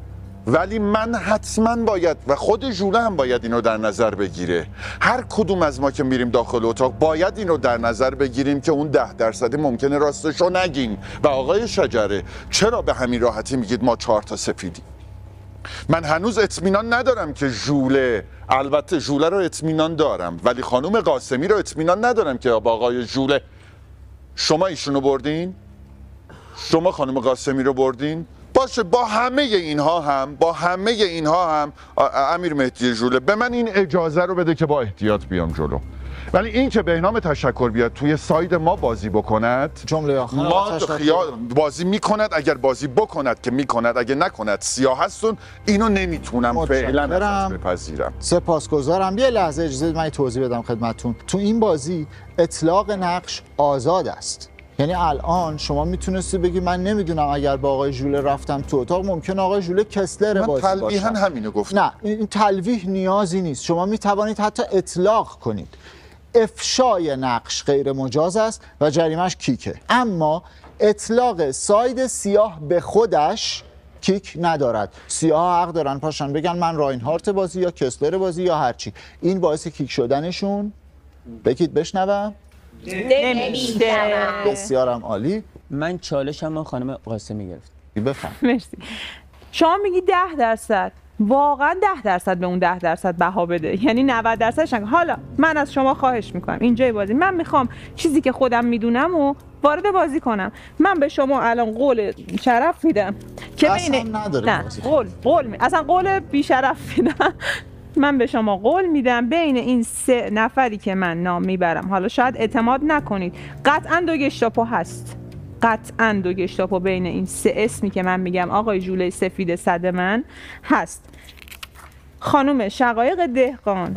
ولی من حتما باید و خود ژوله هم باید اینو در نظر بگیره. هر کدوم از ما که میریم داخل اتاق باید اینو در نظر بگیریم که اون ده درصدی ممکنه راستشو نگیم. و آقای شجره چرا به همین راحتی میگید ما چهار تا سفیدیم؟ من هنوز اطمینان ندارم که ژوله، البته ژوله رو اطمینان دارم ولی خانم قاسمی رو اطمینان ندارم که با آقای ژوله. شما ایشونو بردین؟ شما خانم قاسمی رو بردین؟ باشه با همه اینها هم با همه اینها هم امیر مهدی ژوله به من این اجازه رو بده که با احتیاط بیام جلو. ولی این که بهنام تشکر بیاد توی ساید ما بازی بکند، جمله آخر ما خیال بازی میکند، اگر بازی بکند که میکند، اگه نکند سیاه هستون، اینو نمیتونم فعلا بپذیرم. سپاسگزارم. یه لحظه اجازه من توضیح بدم خدمتتون. تو این بازی اطلاق نقش آزاد است. یعنی الان شما میتونستی بگی من نمیدونم اگر با آقای ژوله رفتم تو اتاق ممکنه آقای ژوله کسلر بازی باشه. من تلویحاً همینو گفتم. نه این تلویح نیازی نیست. شما میتوانید حتی اطلاق کنید. افشای نقش غیر مجاز است و جریمش کیکه، اما اطلاق ساید سیاه به خودش کیک ندارد. سیاه حق دارن پاشن بگن من راینهارت بازی یا کسلر بازی یا هرچی. این باعث کیک شدنشون بگید بشنوم نمیشه. بسیارم عالی. من چالشم با خانم قاسمی گرفت. بفهم. مرسی. شما میگی ده درصد، واقعا ده درصد به اون ده درصد بها بده، یعنی نود درصدش نگه. حالا من از شما خواهش میکنم اینجای بازی من میخوام چیزی که خودم میدونم و وارد بازی کنم. من به شما الان قول شرف میدم که بین نه قول قول می... اصلا قول بی شرف میدم. من به شما قول میدم بین این سه نفری که من نام میبرم، حالا شاید اعتماد نکنید، قطعا دو گشتاپو هست. قطعا دو گشتاپو بین این سه اسمی که من میگم آقای ژوله سفید صد من هست. خانم شقایق دهقان،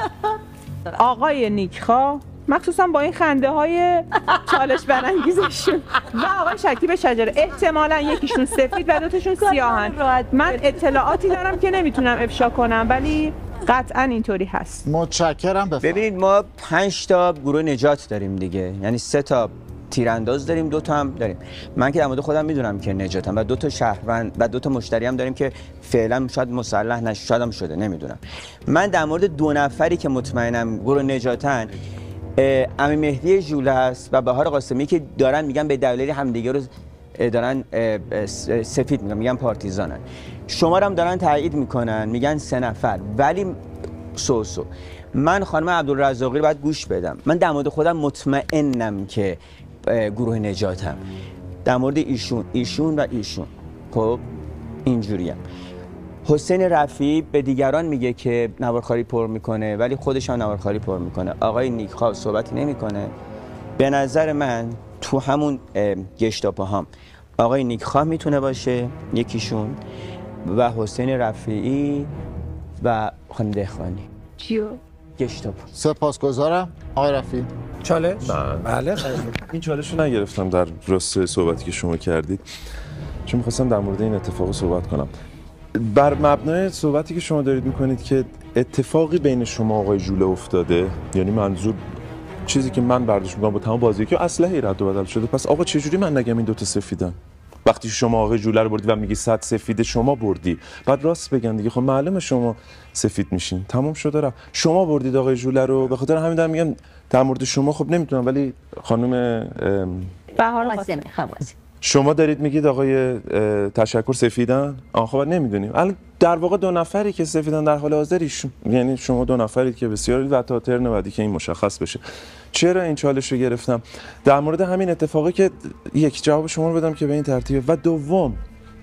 آقای نیکخواه، مخصوصا با این خنده های چالش برانگیزشون، و آقای شکیب شجره. احتمالا یکیشون سفید و دوتاشون سیاهن. من اطلاعاتی دارم که نمیتونم افشا کنم ولی قطعا اینطوری هست. متشکرم. ببینید ما پنج تا گروه نجات داریم دیگه، یعنی سه تا تیرانداز داریم، دو تا هم داریم. من که در مورد خودم میدونم که نجاتم و دو تا شهروند و دو تا مشتری هم داریم که فعلا شاید مسلح نشه، شاید هم شده، نمیدونم. من در مورد دو نفری که مطمئنم گروه نجاتن، امیر مهدی ژوله است و بهار قاسمی که دارن میگن به دلیل همدیگه رو دارن سفید میگن، میگن پارتیزانن. شما هم دارن تایید میکنن میگن سه نفر، ولی سو سو من خانم عبدالرزاقی رو باید گوش بدم. من در مورد خودم مطمئنم که گروه نجاتم، در مورد ایشون ایشون و ایشون. خب اینجوریم. حسین رفیعی به دیگران میگه که نوارخواری پر میکنه ولی خودش هم نوارخواری پر میکنه. آقای نیکخواه صحبتی نمیکنه. به نظر من تو همون گشتاپو هم آقای نیکخواه میتونه باشه یکیشون و حسین رفیعی و خانم دهقانی. چیو؟ گشتاپو. سپاسگزارم. آقای رفیعی. چالش؟ بله. این چالش رو نگرفتم در راستای صحبتی که شما کردید، چون میخواستم در مورد این اتفاق صحبت کنم. بر مبنای صحبتی که شما دارید میکنید که اتفاقی بین شما آقای ژوله افتاده، یعنی منظور چیزی که من برداشت میکنم با تمام بازی که اسلحه رد و بدل شده، پس آقا چجوری من نگم این دوتا سفیدن؟ وقتی شما آقای ژوله رو بردی و میگی صد سفید شما بردی، بعد راست بگن دیگه. خب معلومه شما سفید میشین، تمام شده رفت. شما بردید آقای ژوله رو، به خاطر همین دارم میگم در مورد شما. خب نمیتونم، ولی خانم بهار قاسمی خواصی شما دارید میگید آقای تشکر سفیدن؟ آخه خب نمیدونیم. الان در واقع دو نفری که سفیدن در حال حاضر ایشون، یعنی شما دو نفرید که بسیار و تا ترن بعدی که این مشخص بشه. چرا این چالش رو گرفتم؟ در مورد همین اتفاقی که یک جواب شما رو بدم که به این ترتیبه. و دوم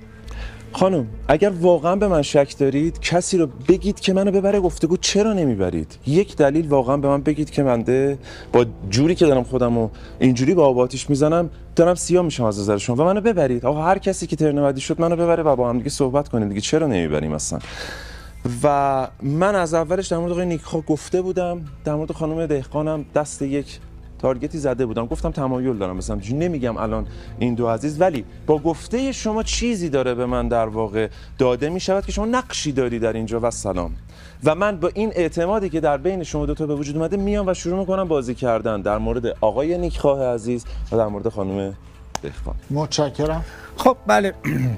خانم، اگر واقعا به من شک دارید کسی رو بگید که منو ببره گفتگو. چرا نمیبرید؟ یک دلیل واقعا به من بگید که منده با جوری که دارم خودمو اینجوری با آب آتیش میزنم دارم سیاه میشم از نظر شما و منو ببرید. آقا هر کسی که ترن بعدی شد منو ببره و با هم دیگه صحبت کنیم دیگه. چرا نمیبریم اصلا؟ و من از اولش در مورد آقای نیکخواه گفته بودم، در مورد خانم دهقانم دست یک تارگتی زده بودم، گفتم تمایل دارم مثلا نمیگم الان این دو عزیز، ولی با گفته شما چیزی داره به من در واقع داده می شود که شما نقشی داری در اینجا و سلام. و من با این اعتمادی که در بین شما دو تا به وجود اومده میام و شروع میکنم بازی کردن در مورد آقای نیکخواه عزیز و در مورد خانم دهقان. متشکرم. خب بله،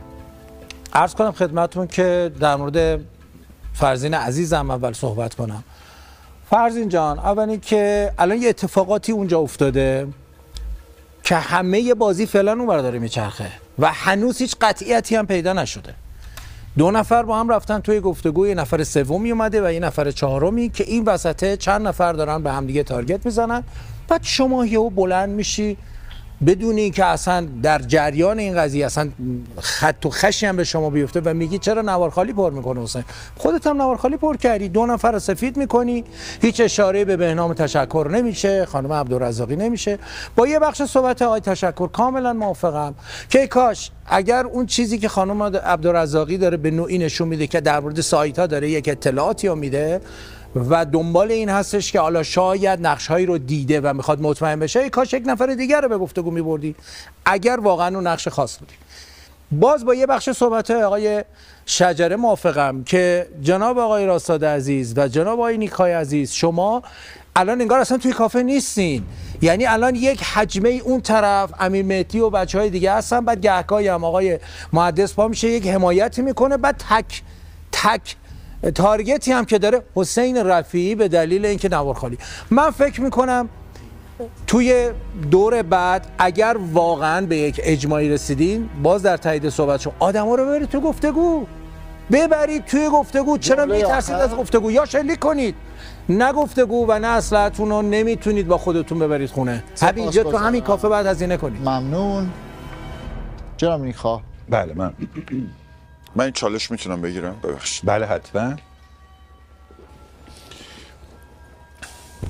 عرض کنم خدمتتون که در مورد فرزین عزیزم اول صحبت کنم. فرزین جان، اولی که الان یه اتفاقاتی اونجا افتاده که همه یه بازی فعلا اون داره میچرخه و هنوز هیچ قطعیتی هم پیدا نشده. دو نفر با هم رفتن توی گفتگو، یه نفر سومی اومده و یه نفر چهارمی که این وسطه چند نفر دارن به هم دیگه تارگت میزنن. بعد شما یهو بلند میشی بدون اینکه اصلا در جریان این قضیه اصلا خط و خشی هم به شما بیفته و میگی چرا نوارخالی پر میکنه حسین؟ خودت هم نوارخالی پر کردی، دو نفر سفید میکنی، هیچ اشاره به بهنام تشکر نمیشه، خانم عبدالرزاقی نمیشه. با یه بخش صحبت آقای تشکر کاملا موافقم که کاش اگر اون چیزی که خانم عبدالرزاقی داره به نوعی نشون میده که در مورد سایت ها داره یک اطلاعاتی رو میده و دنبال این هستش که حالا شاید نقش‌هایی رو دیده و میخواد مطمئن بشه، کاش یک نفر دیگر رو به گفتگو میبردی اگر واقعا اون نقش خاص بودی. باز با یه بخش صحبت آقای شجره موافقم که جناب آقای راستاد عزیز و جناب آقای نیکخواه عزیز، شما الان انگار اصلا توی کافه نیستین. یعنی الان یک حجمه اون طرف امیر مهدی و بچهای دیگه هستن، بعد گهگاهی هم آقای محدث پا میشه یک حمایتی میکنه، بعد تک تک تارگتی هم که داره حسین رفیعی به دلیل اینکه نوارخالی. من فکر میکنم توی دور بعد اگر واقعا به یک اجماعی رسیدین، باز در تایید صحبت شما آدما رو ببرید تو گفتگو، ببرید توی گفتگو. چرا میترسید از گفتگو؟ یا شلیک کنید، نه گفتگو و نه اصلاحتون رو نمیتونید با خودتون ببرید خونه، همینجا تو همین کافه بعد هزینه کنید. ممنون. جناب نیکخواه. بله من من این چالش میتونم بگیرم؟ ببخشید. بله حتما.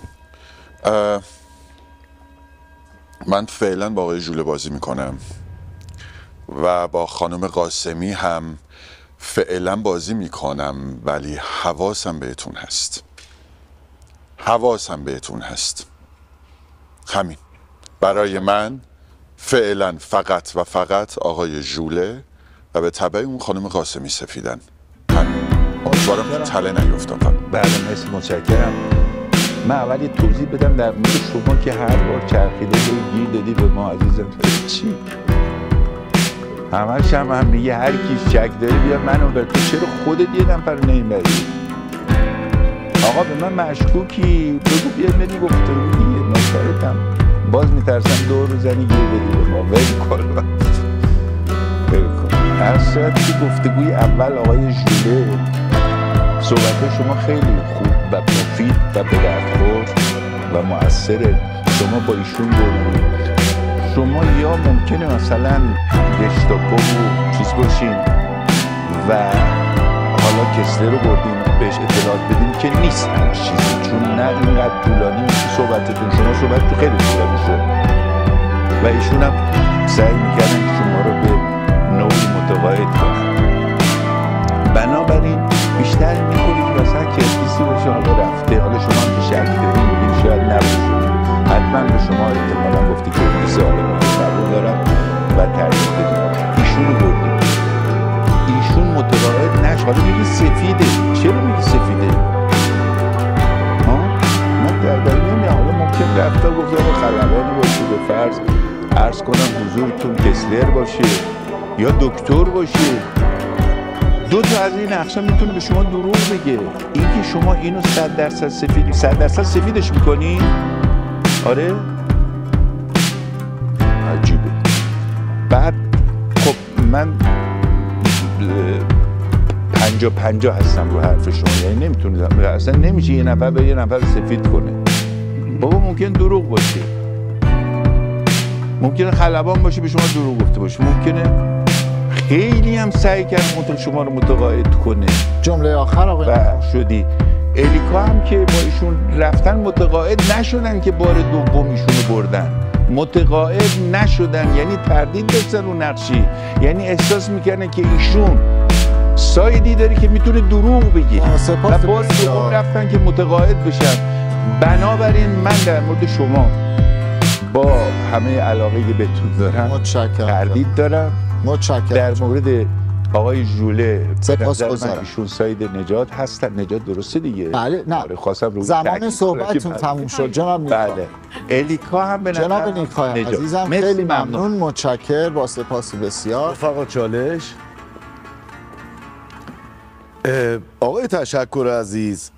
من فعلا با آقای ژوله بازی میکنم و با خانم قاسمی هم فعلا بازی میکنم، ولی حواسم بهتون هست، حواسم بهتون هست. همین برای من فعلا فقط و فقط آقای ژوله و به تبع اون خانم قاسمی سفیدن. همین امیدوارم تله نیفتم. بله مرسی، متشکرم. من اولی توضیح بدم در مورد شما که هر بار چرخیده و گیر دادی به ما عزیزم. چی؟ همش هم هم میگه هر کی شک داره بیا منو بر. تو چرا خودت یه نفر نمیبری؟ آقا به من مشکوکی، بگو بیا منی گفته رو دیگه نوکرتم. باز میترسم دور رو زنی گیر بدی به ما. ول کن ول کن. هر صورت که گفتگوی اول آقای ژوله صحبت شما خیلی خوب و مفید و به درخور و مؤثره. شما با ایشون بودید، شما یا ممکنه مثلا گشتاپو و چیز باشین و حالا کسله رو بردین بهش اطلاعات بدین که نیست همش چیزی، چون نه اینقدر طولانی میشه صحبتتون. شما صحبت تو خیلی طولانی شد و ایشون هم سعی میکردن که شما رو به نوعی متقاعد کنن. بنابراین بیشتر میکنید که مثلا کرتیسی باشه حالا رفته، حالا شما هم که شک دارین میگین شاید نباشه. حتما به شما احتمالا گفتی کرتیسی حالا من قبول دارم و ترجیح بدیم. ایشون رو بردیم، ایشون متقاعد نش. حالا میگی سفیده، چرا میگی سفیده؟ ها؟ من در دلیل نمیام. حالا ممکن رفته گفته آقا خلبانی باشه، به فرض عرض کنم حضورتون کسلر باشه یا دکتر باشه. دو تا از این نقشا میتونه به شما دروغ بگه. اینکه شما اینو صد درصد سفید صد درصد سفیدش میکنی، آره عجیبه. بعد خب من پنجا پنجا هستم رو حرف شما، یعنی نمیتونم اصلا نمیشه یه نفر به یه نفر سفید کنه. بابا ممکن دروغ باشه، ممکنه خلبان باشه به شما دروغ گفته باشه، ممکنه خیلی هم سعی کرد شما رو متقاعد کنه. جمله آخر آقای و شدی. الیکا هم که با ایشون رفتن متقاعد نشدن که بار دوم ایشونو بردن، متقاعد نشدن، یعنی تردید داشتن رو نقشی، یعنی احساس میکنن که ایشون سایدی داره که میتونه دروغ بگه و بار دوم رفتن که متقاعد بشن. بنابراین من در مورد شما با همه علاقه که بهتون دارم تردید دارم. متشکرم. در مورد آقای ژوله سپاسگزارم. ایشون ساید نجات هستن. نجات درسته دیگه؟ بله. نه آره خواستم رو زمان صحبتتون تموم شد جناب نیکا. بله. الیکا هم به جناب نیکا عزیزم خیلی ممنون، متشکر، با سپاس بسیار. فقط چالش آقای تشکر عزیز،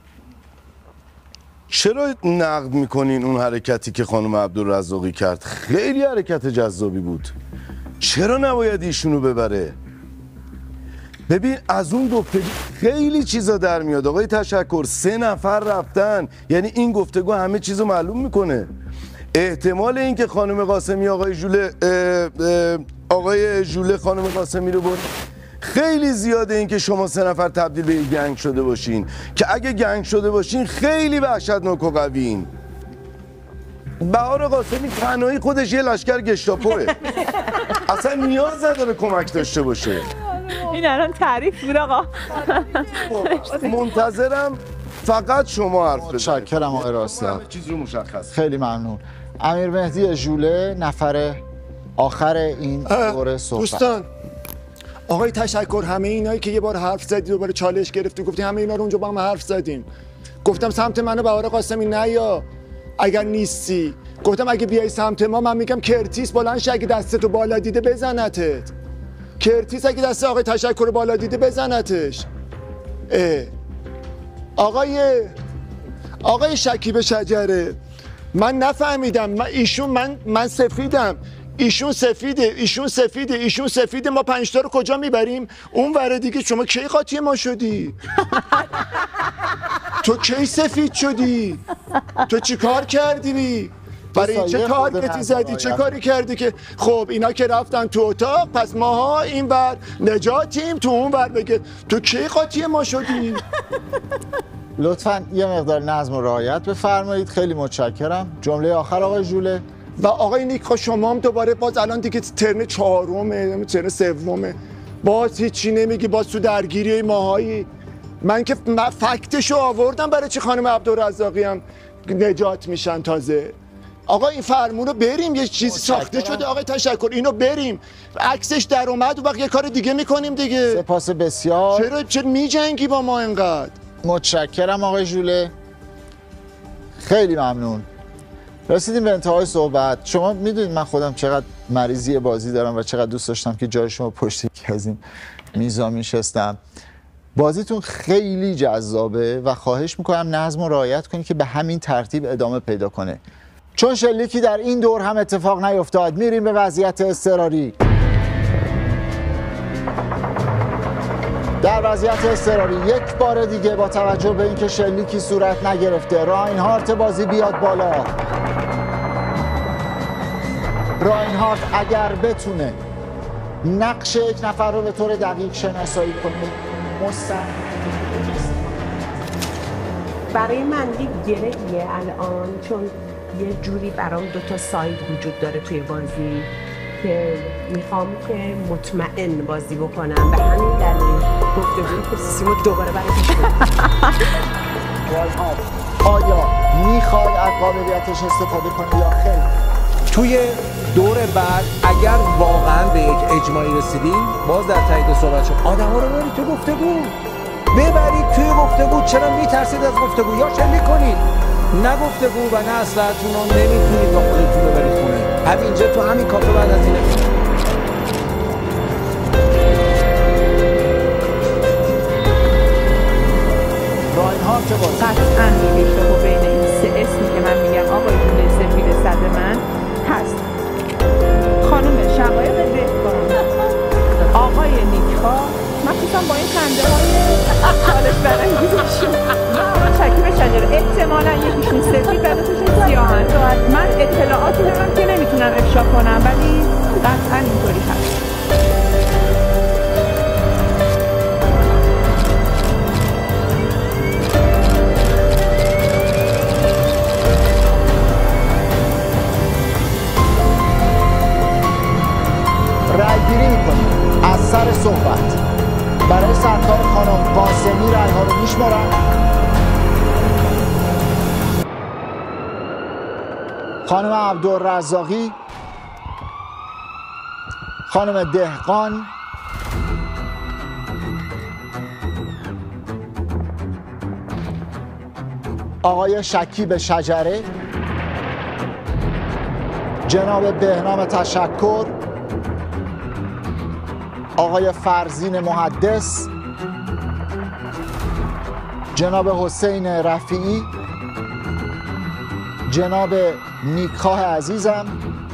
چرا نقد میکنین اون حرکتی که خانم عبدالرزاقی کرد؟ خیلی حرکت جذابی بود، چرا نباید ایشونو ببره؟ ببین از اون گفتگو خیلی چیزا در میاد آقای تشکر. سه نفر رفتن، یعنی این گفتگو همه چیزو معلوم میکنه. احتمال اینکه خانم قاسمی آقای ژوله آقای ژوله خانم قاسمی رو برد خیلی زیاده. اینکه شما سه نفر تبدیل به یک گنگ شده باشین که اگه گنگ شده باشین خیلی وحشتناک و قویین. بهار قاسمی تنهایی خودش یه لشکر گشتاپوه، اصلا نیاز نداره کمک داشته باشه. این الان تعریف بود آقا. منتظرم فقط شما حرف بزنید. متشکرم آقای راستا، چیز رو مشخص. خیلی ممنون. امیر مهدی ژوله نفر آخر این دوره صحبت. دوستان آقای تشکر، همه اینایی که یه بار حرف زدی دوباره چالش گرفتی گفتی همه اینا رو اونجا با هم حرف زدیم. گفتم سمت منو بهار قاسمی نیا اگر نیستی. گفتم اگه بیای سمت ما من میگم کرتیس بلند شه اگه دستتو بالا دیده بزنتت. کرتیس اگه دست آقای تشکر بالا دیده بزنتش. اه. آقای آقای شکیب شجره، من نفهمیدم. من ایشون من من سفیدم، ایشون سفیده، ایشون سفیده، ایشون سفیده. ما پنج تا رو کجا میبریم؟ اون ور دیگه. شما کی قاطی ما شدی؟ تو کی سفید شدی؟ تو چی کار کردی بی؟ برای چه تارگتی زدی؟ چه کاری کردی که خب اینا که رفتن تو اتاق پس ماها این ور نجاتیم تو اون ور بگه تو کی قاطی ما شدی؟ لطفاً یه مقدار نظم و رعایت بفرمایید. خیلی متشکرم. جمله آخر آقای ژوله. و آقای نیکا شما هم دوباره باز الان دیگه ترن چهارمه ترن سومه باز هیچی نمیگی، باز تو درگیری ماهایی. من که فکتشو آوردم برای چی خانم عبدالرزاقی هم نجات میشن تازه. آقا این فرمون رو بریم، یه چیزی ساخته شده آقای تشکر، اینو بریم عکسش در اومد و وقت یه کار دیگه میکنیم دیگه. سپاس بسیار. چرا چرا میجنگی با ما اینقدر؟ متشکرم آقای ژوله، خیلی ممنون. رسیدیم به انتهای صحبت. شما میدونید من خودم چقدر مریضی بازی دارم و چقدر دوست داشتم که جای شما پشت یکی از این میزا میشستم. بازیتون خیلی جذابه و خواهش میکنم نظم و رعایت کنید که به همین ترتیب ادامه پیدا کنه، چون شلیکی در این دور هم اتفاق نیفتاد. میریم به وضعیت اضطراری. در وضعیت اضطراری یک بار دیگه با توجه به اینکه شلیکی صورت نگرفته، راینهارت بازی بیاد بالا. راینهارت اگر بتونه نقش یک نفر رو به طور دقیق شناسایی کنه مستقیم. برای من یک گرهیه الان، چون یه جوری برام دو تا ساید وجود داره توی بازی که میخوام که مطمئن بازی بکنم. به همین دلیل گفتگوی خصوصی رو دوباره برای آیا میخواد از قابلیتش استفاده کنه یا خیر؟ توی دور بعد اگر واقعا به یک اجماعی رسیدیم، باز در تایید صحبت شد آدما رو ببرید تو گفتگو، ببرید توی گفتگو. چرا میترسید از گفتگو؟ یا شلیک کنید، نه گفتگو و نه اصلاحتون رو نمیتونید با خودتون ببرید خونه. همینجا تو همین کافه بعد از اینه راینهارت که باز قطعاً یک اشتباه بین این سه اسمی که من میگم آقای ژوله سفید صد من هست. خانم شقایق دهقان، آقای نیکا، مخصوصا با این خنده های چالش برانگیزشون و آقای شکیب شجره، احتمالاً یکیشون سفید و دوتاشون سیاهن. من اطلاعاتی دارم که نمیتونم افشا کنم، ولی قطعاً اینطوری هست. رأیگیری میکنیم. از سر صحبت برای سرکار خانم قاسمی رأی ها رو میشمارم. خانم عبدالرزاقی، خانم دهقان، آقای شکیب شجره، جناب بهنام تشکر، آقای فرزین محدث، جناب حسین رفیعی، جناب نیکخواه عزیزم،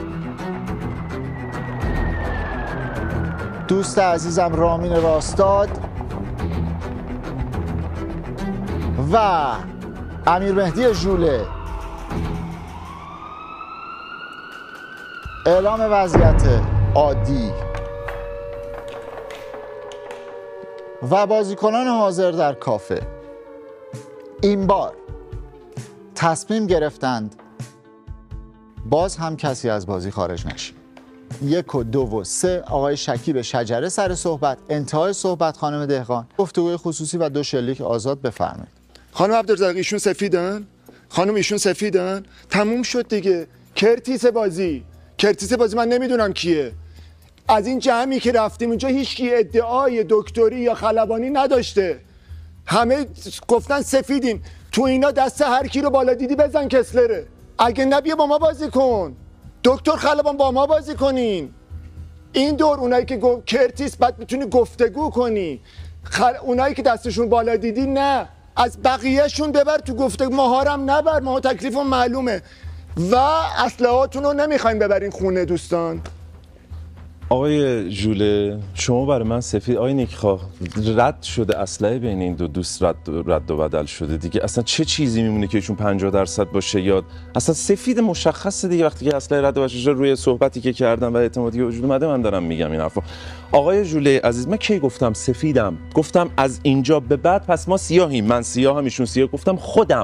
دوست عزیزم رامین راستاد و امیر مهدی ژوله. اعلام وضعیت عادی و بازیکنان حاضر در کافه این بار تصمیم گرفتند باز هم کسی از بازی خارج نشه. یک و دو و سه آقای شکیب شجره سر صحبت، انتهای صحبت خانم دهقان، گفتگوی خصوصی و دو شلیک آزاد. بفرمایید. خانم عبدالرزاقی ایشون سفیدن؟ خانم ایشون سفیدن؟ تموم شد دیگه. کرتیس بازی کرتیس بازی من نمیدونم کیه. از این جمعی که رفتیم اینجا هیچکی ادعای دکتری یا خلبانی نداشته، همه گفتن سفیدیم. تو اینا دست هر کی رو بالا دیدی بزن کسلره. اگه نبیه با ما بازی کن، دکتر خلبان با ما بازی کنین. این دور اونایی که گفت کرتیس بعد میتونی گفتگو کنی، خل... اونایی که دستشون بالا دیدی نه، از بقیهشون ببر تو گفتگو. ماهارم نبر، ما تکلیفون معلومه و اسلحه‌هاتون رو نمیخوایم ببرین خونه دوستان. آقای ژوله شما برای من سفید، آقای نیکخواه رد شده اسلحه بین این دو دوست رد, رد و بدل شده دیگه. اصلا چه چیزی میمونه که ایشون پنجاه درصد باشه یا اصلا سفید مشخصه دیگه. وقتی که اسلحه رد و بدل شده روی صحبتی که کردم و اعتمادی که وجود اومده من دارم میگم این حرفو. آقای ژوله عزیز من کی گفتم سفیدم؟ گفتم از اینجا به بعد پس ما سیاهیم، من سیاهم ایشون سیاه. گفتم خودم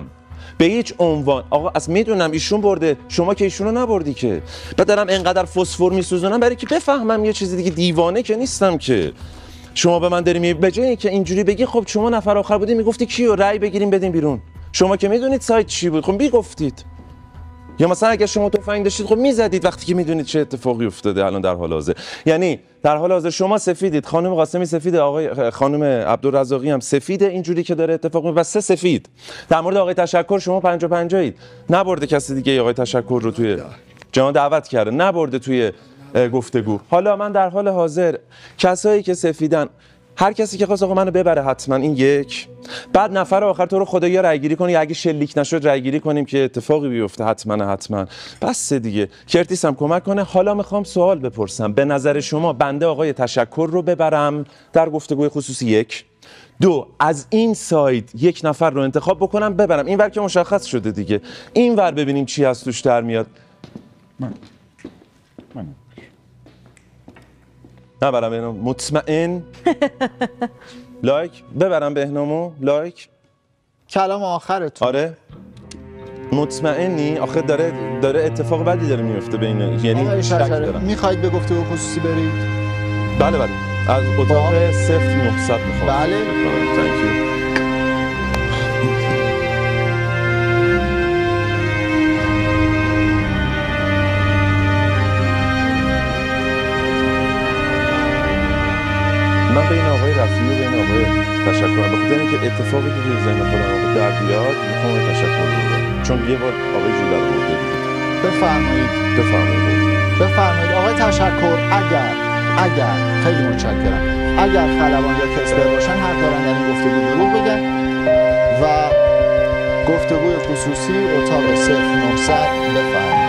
به هیچ عنوان. آقا از میدونم ایشون برده، شما که ایشونو نبردی که. بعد دارم انقدر فسفر میسوزونم برای که بفهمم یه چیزی دیگه، دیوانه که نیستم که. شما به من داری می به جای اینکه اینجوری بگی خب شما نفر آخر بودی میگفتی کیو رأی بگیریم بدیم بیرون. شما که میدونید سایت چی بود، خب میگفتید. یا مثلا اگه شما تفنگ داشتید خب میزدید وقتی که میدونید چه اتفاقی افتاده الان در حال حاضر. یعنی در حال حاضر شما سفیدید، خانم قاسمی سفیده، آقای خانم عبدالرزاقی هم سفیده، اینجوری که داره اتفاق میفته و سه سفید. در مورد آقای تشکر شما پنجاه پنجاهید. نبرده کسی دیگه آقای تشکر رو توی جهان دعوت کرده، نبرده توی گفتگو. حالا من در حال حاضر کسایی که سفیدن، هر کسی که خواست آقا منو ببره حتما، این یک. بعد نفر آخر تو رو خدایا رای گیری کنی، اگه شلیک نشد رای گیری کنیم که اتفاقی بیفته، حتما حتما. بس دیگه. کرتیس هم کمک کنه. حالا میخوام سوال بپرسم، به نظر شما بنده آقای تشکر رو ببرم در گفتگوی خصوصی؟ یک. دو، از این ساید یک نفر رو انتخاب بکنم ببرم. این ور که مشخص شده دیگه، این ور ببینیم چی از توش در میاد. من من نبرم بهنام مطمئن. لایک ببرم بهنامو. لایک کلام آخرتون. آره مطمئنی؟ آخه داره داره اتفاق بدی داره میفته بین، یعنی شک دارم. میخواید به گفتگو خصوصی برید؟ بله بله از اتاق صفر نهصد میخوام. بله تانکیو. من بین آقای رفیعی و بین آقای تشکر به خاطر اینکه اتفاقی که توی ذهن خودم آقا در بیاد میخوام آقای تشکر رو بدم، چون یه بار آقای جوله رو برده بود. بفرمایید. بفرمایید. بفرمایید آقای تشکر. اگر اگر خیلی متشکرم، اگر خلبان یا کسبر باشن حق دارن در این گفتگو دروغ بگن و گفتگوی خصوصی اتاق صفر نهصد بفرمایید.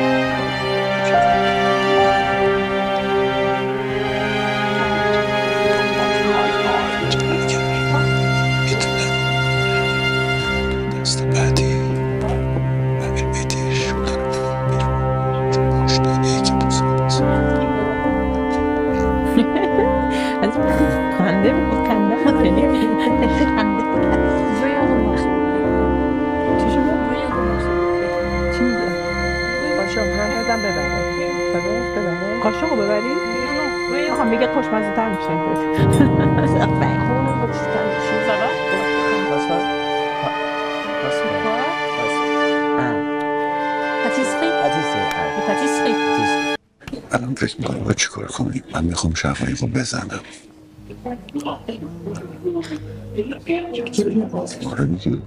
خنده میخواد خنده خنده چی شده؟ چی میگه؟ قاشق هم بزن ببره ببره قاشق رو ببری؟ آقا میگه خوشمزه تر میشه الان فکر میکنم باید چی کار کنیم؟ من میخوام شفایی رو بزنم. آره دیگه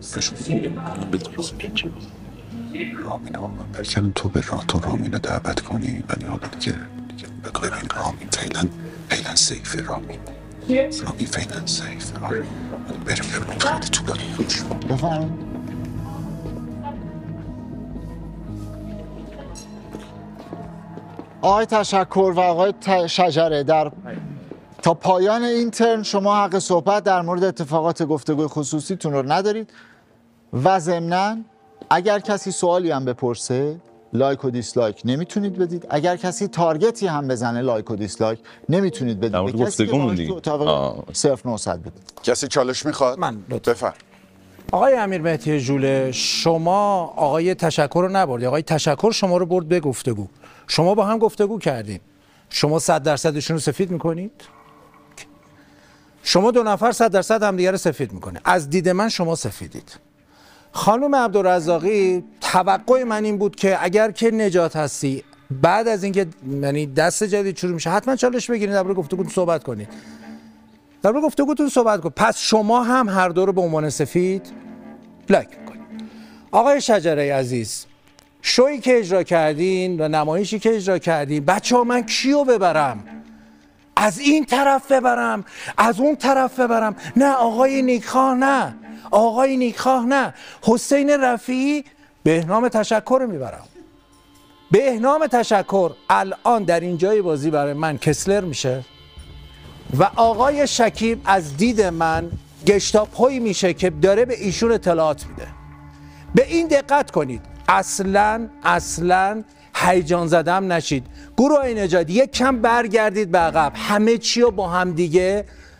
رامین ها من برکنم تو به راه تو رامین رو دعوت کنی ولی حالا دیگه بگو ببین رامین فعلا فعلا سیفه. رامین رامین فعلا سیفه. آره بریم ببینیم خیلی طولانی روش. بفرم آقای تشکر و آقای شجره، در تا پایان این ترم شما حق صحبت در مورد اتفاقات گفتگوی خصوصیتون رو ندارید و ضمناً اگر کسی سوالی هم بپرسه لایک و دیسلایک نمیتونید بدید. اگر کسی تارگتی هم بزنه لایک و دیسلایک نمیتونید بدید. به کسی که باید تو اتاق صفر نهصد بدید. کسی چالش میخواد؟ من بفرم. آقای امیر مهدی ژوله، شما آقای تشکر رو نبردی، آقای تشکر شما رو برد به گفتگو. شما با هم گفتگو کردین. شما صد درصدشون رو سفید میکنید؟ شما دو نفر صد درصد هم دیگه رو سفید میکنه. از دید من شما سفیدید. خانم عبدالرزاقی توقع من این بود که اگر که نجات هستی بعد از اینکه یعنی دست جدید شروع میشه حتما چالش بگیرید درباره گفتگوتون صحبت کنید. درباره گفتگوتون صحبت کنید. پس شما هم هر دو رو به عنوان سفید لایک میکنید. آقای شجره عزیز، شویی که اجرا کردین و نمایشی که اجرا کردین، بچه ها من کیو ببرم؟ از این طرف ببرم؟ از اون طرف ببرم؟ نه آقای نیکخواه نه، آقای نیکخواه نه، حسین رفیعی بهنام تشکر رو میبرم. بهنام تشکر الان در این جای بازی برای من کسلر میشه و آقای شکیب از دید من گشتاپوی میشه که داره به ایشون اطلاعات میده. به این دقت کنید، اصلا اصلا هیجان زدم نشید. گروه نجات یک کم برگردید به عقب، همه چی رو با هم دیگه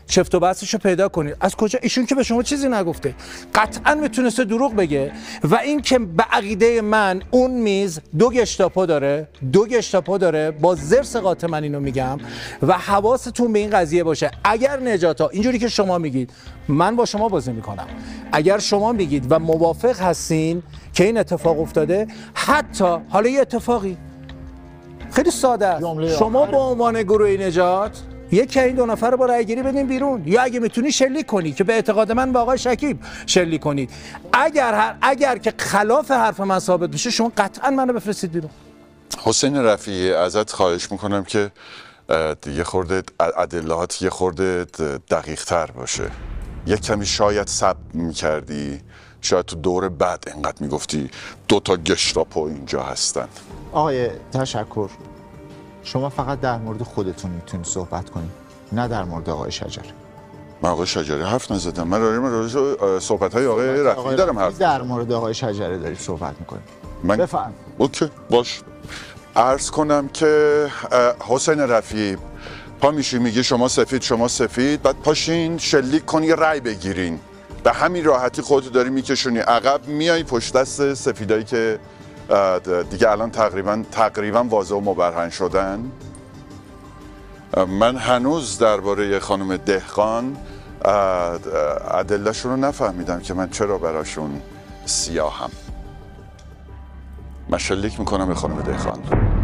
چفت و بحثش رو پیدا کنید. از کجا؟ ایشون که به شما چیزی نگفته، قطعا میتونسته دروغ بگه. و این که به عقیده من اون میز دو گشتاپو داره، دو گشتاپو داره، با زرس قاطع من اینو میگم و حواستون به این قضیه باشه. اگر نجاتا اینجوری که شما میگید، من با شما بازی میکنم. اگر شما میگید و موافق هستین که این اتفاق افتاده، حتی حالا یه اتفاقی خیلی ساده است، شما به عنوان گروه نجات یکی این دو نفر رو با رأی گیری بدین بیرون، یا اگه میتونی شلیک کنی که به اعتقاد من با آقای شکیب شلیک کنید. اگر اگر که خلاف حرف من ثابت بشه، شما قطعا منو بفرستید بیرون. حسین رفیعی، ازت خواهش میکنم که یه خورده ادلات یه خورده دقیق تر باشه. یه کمی شاید صبر میکردی، شاید تو دور بعد اینقدر میگفتی دو تا گشتاپو اینجا هستن. آقای تشکر، شما فقط در مورد خودتون میتونید صحبت کنید، نه در مورد آقای شجری. من آقای شجری حرف نزدم. من راجع صحبت های آقای رفیعی دارم حرف در مورد آقای شجری دارید صحبت میکنید. من بفرم. اوکی باش. عرض کنم که حسین رفیعی پا میشی میگی شما سفید شما سفید، بعد پاشین شلیک کنی یه رأی بگیرین، به همین راحتی خودتو داری میکشونی عقب، میای پشت دست سفیدایی که دیگه الان تقریبا تقریبا واضح و مبرهن شدن. من هنوز درباره خانم دهقان ادله‌شون رو نفهمیدم که من چرا براشون سیاهم. من شلیک میکنم به خانم دهقان.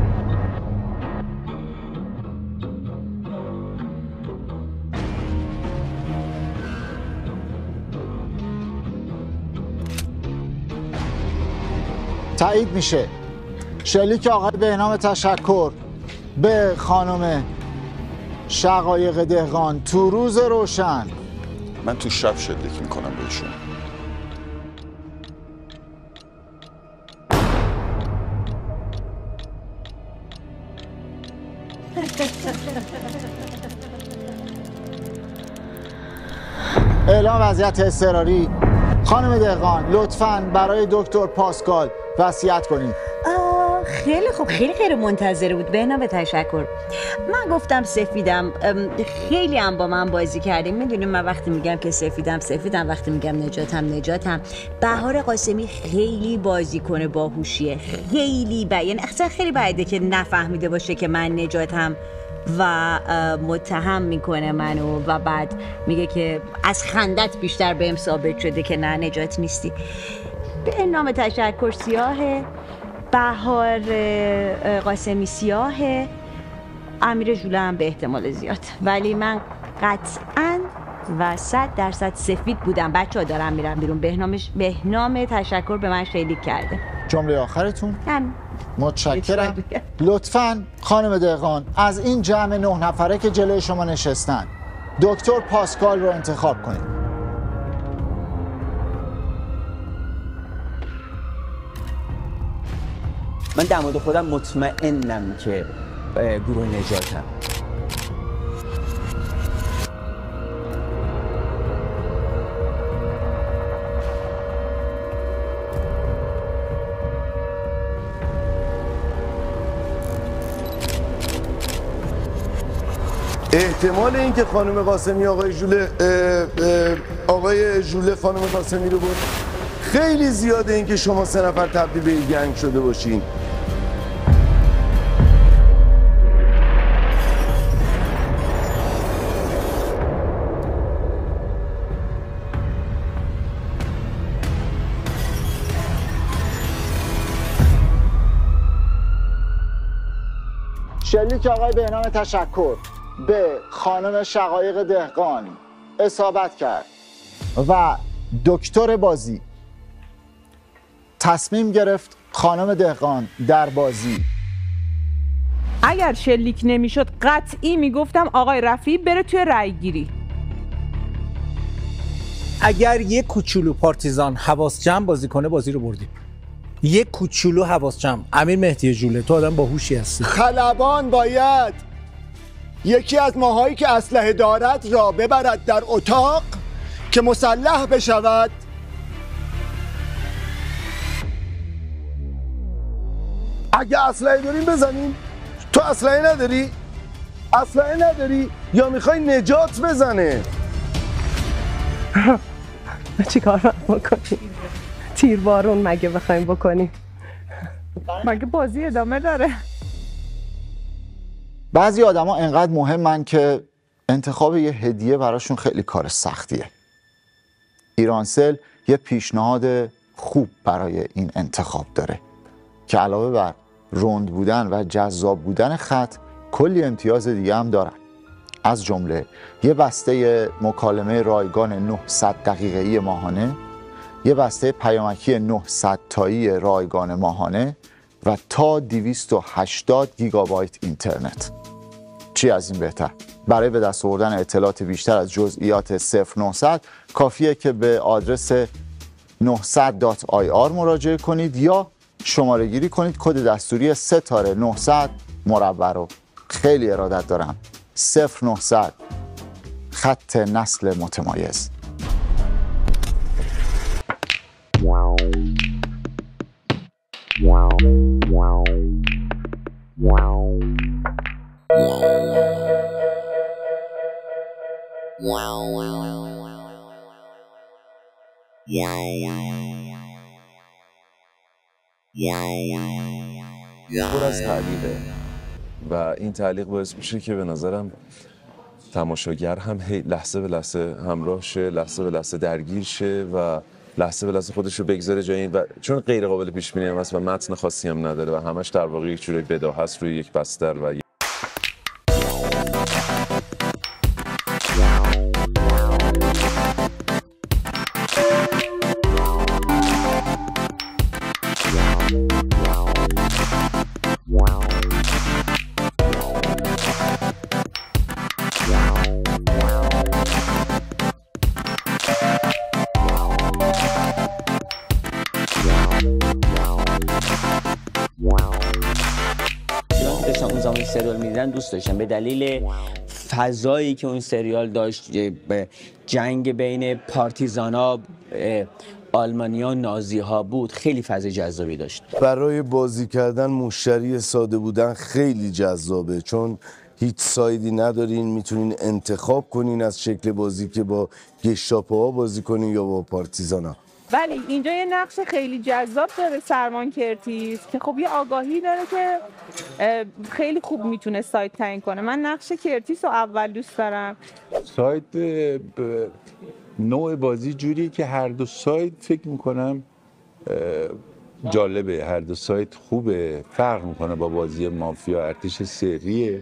تایید میشه. شلیک آقای بهنام تشکر به خانم شقایق دهقان تو روز روشن. من تو شب شلیک میکنم بهشون. اعلام وضعیت اضطراری. خانم دهقان لطفاً برای دکتر پاسکال وصیت کنید. خیلی خوب، خیلی خیلی منتظر بود. بهنام تشکر. من گفتم سفیدم، خیلی هم با من بازی کردیم. میدونیم من وقتی میگم که سفیدم سفیدم، وقتی میگم نجاتم نجاتم. بهار قاسمی خیلی بازی کنه باهوشیه، خیلی با... یعنی اصلا خیلی بعیده که نفهمیده باشه که من نجاتم و متهم میکنه منو و بعد میگه که از خندت بیشتر بهم ثابت شده که نه نجات نیستی. بهنام تشکر سیاهه، بهار قاسمی سیاهه، امیر ژوله هم به احتمال زیاد، ولی من قطعاً و صد درصد سفید بودم. بچه ها دارم میرم بیرون. بهنامش بهنام تشکر به من شلیک کرده. جمله آخرتون؟ هم. متشکرم. لطفاً خانم دهقان از این جمع نه نفره که جلوی شما نشستن دکتر پاسکال رو انتخاب کنید. من در مورد خودم مطمئنم که گروه نجاتم. احتمال اینکه خانم قاسمی آقای ژوله آقای ژوله خانم قاسمی رو بود خیلی زیاده، اینکه شما سه نفر تبدیل به یک گنگ شده باشین. شلیک آقای بهنام تشکر به خانم شقایق دهقان اصابت کرد و دکتر بازی تصمیم گرفت خانم دهقان در بازی اگر شلیک نمیشد قطعی میگفتم آقای رفیعی بره توی رأی گیری. اگر یک کوچولو پارتیزان حواس جمع بازی کنه بازی رو بردیم. یک کوچولو حواس جمع. امیر مهدی ژوله تو آدم باهوشی هستی. خلبان باید یکی از ماهایی که اسلحه دارد را ببرد در اتاق که مسلح بشود. اگه اسلحه داریم بزنیم. تو اسلحه نداری؟ اسلحه نداری؟ یا میخوای نجات بزنه؟ چی کار بکنیم؟ تیربارون مگه بخوایم بکنیم؟ مگه بازی ادامه داره؟ بعضی آدما انقدر مهمن که انتخاب یه هدیه براشون خیلی کار سختیه. ایرانسل یه پیشنهاد خوب برای این انتخاب داره که علاوه بر رند بودن و جذاب بودن خط کلی امتیاز دیگه هم دارن، از جمله یه بسته مکالمه رایگان نهصد دقیقه‌ای ماهانه، یه بسته پیامکی نهصد تایی رایگان ماهانه و تا دویست و هشتاد گیگابایت اینترنت. چی از این بهتر؟ برای به دست آوردن اطلاعات بیشتر از جزئیات صفر نهصد کافیه که به آدرس نهصد دات آی آر مراجعه کنید یا شماره گیری کنید کد دستوری ستاره نهصد مربع رو. خیلی ارادت دارم. صفر نهصد خط نسل متمایز. پر از تعلیقه و این تعلیق باعث میشه که به نظرم تماشاگر هم لحظه به لحظه همراه شه، لحظه به لحظه درگیر شه و لحظه به لحظه خودش رو بگذاره جای این، و چون غیر قابل پیش بینی هم هست و متن خاصی هم نداره و همش در واقع یک جوری بداهه است روی یک بستر و سریال میدیدن دوست داشتم به دلیل فضایی که اون سریال داشت، جنگ بین پارتیزانا آلمانیا و نازی ها بود، خیلی فضای جذابی داشت. برای بازی کردن مشتری ساده بودن خیلی جذابه، چون هیچ سایدی ندارین، میتونین انتخاب کنین از شکل بازی که با گشتاپوها بازی کنین یا با پارتیزانا. ولی اینجا یه نقش خیلی جذاب داره سرمان کرتیس که خب یه آگاهی داره که خیلی خوب میتونه سایت تعیین کنه. من نقش کرتیس رو اول دوست دارم. سایت نوع بازی جوریه که هر دو سایت فکر میکنم جالبه، هر دو سایت خوبه، فرق میکنه با بازی مافیا ارتش سریه.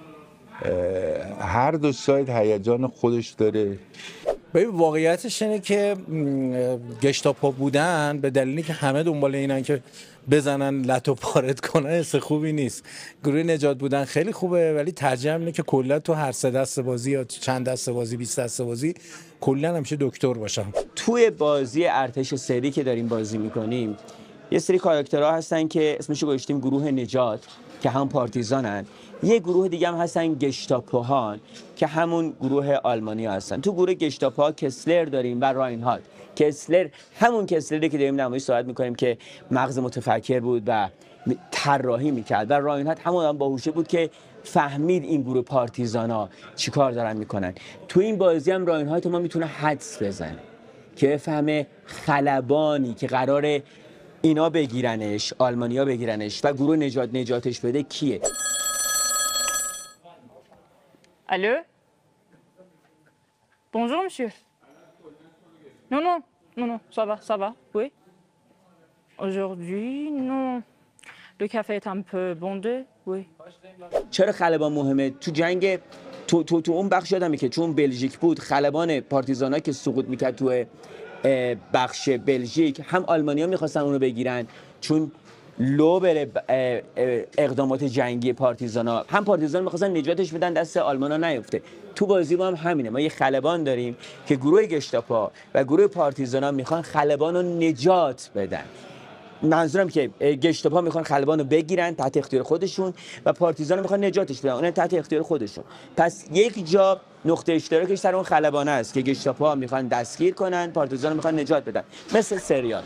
هر دو سایت هیجان خودش داره. ببین واقعیتش اینه که گشتاپو بودن به دلیلی که همه دنبال اینن که بزنن لتو پارت کنن حس خوبی نیست. گروه نجات بودن خیلی خوبه، ولی ترجیح اینه که کلا تو هر سه دسته بازی یا چند دسته بازی بیست دسته بازی کلا همیشه دکتر باشن. توی بازی ارتش سری که داریم بازی میکنیم یه سری کاراکترها هستن که اسمشو گذاشتیم گروه نجات که هم پارتیزانن، یه گروه دیگه هم هستن گشتاپوهان که همون گروه آلمانی هستن. تو گروه گشتاپوها کسلر داریم و راینهارد. کسلر همون کسلری که داریم نمایش صحبت میکنیم که مغز متفکر بود و طراحی میکرد، و راینهارد همون آدم باهوشه بود که فهمید این گروه پارتیزانا چیکار دارن میکنن. تو این بازی هم راینهارد ما میتونه حدس بزنه که بفهمه خلبانی که قراره اینا بگیرنش، آلمانیا بگیرنش و گروه نجات نجاتش بده کیه. Allô? Bonjour, monsieur. Non, non, non, non, ça va, ça va, oui. Aujourd'hui, non. Le café est un peu bondé, oui. چرا خلبان مهمه؟ تو جنگ تو تو تو اون بخش یادمه که چون بلژیک بود، خلبان پارتیزانا که سقوط میکرد تو بخش بلژیک، هم آلمانیا میخواستن اونو بگیرن چون لو بره اقدامات جنگی پارتیزانا، هم پارتیزانا میخواستن نجاتش بدن دست آلمانا نیفته. تو بازی ما هم همینه، ما یه خلبان داریم که گروه گشتاپا و گروه پارتیزانا میخوان خلبان رو نجات بدن. منظورم که گشتاپا میخوان خلبان رو بگیرن تحت اختیار خودشون و پارتیزانا میخوان نجاتش بدن اون تحت اختیار خودشون. پس یک جا نقطه اشتراکش سر اون خلبانه است که گشتاپا میخوان دستگیر کنن، پارتیزانا میخوان نجات بدن، مثل سریال.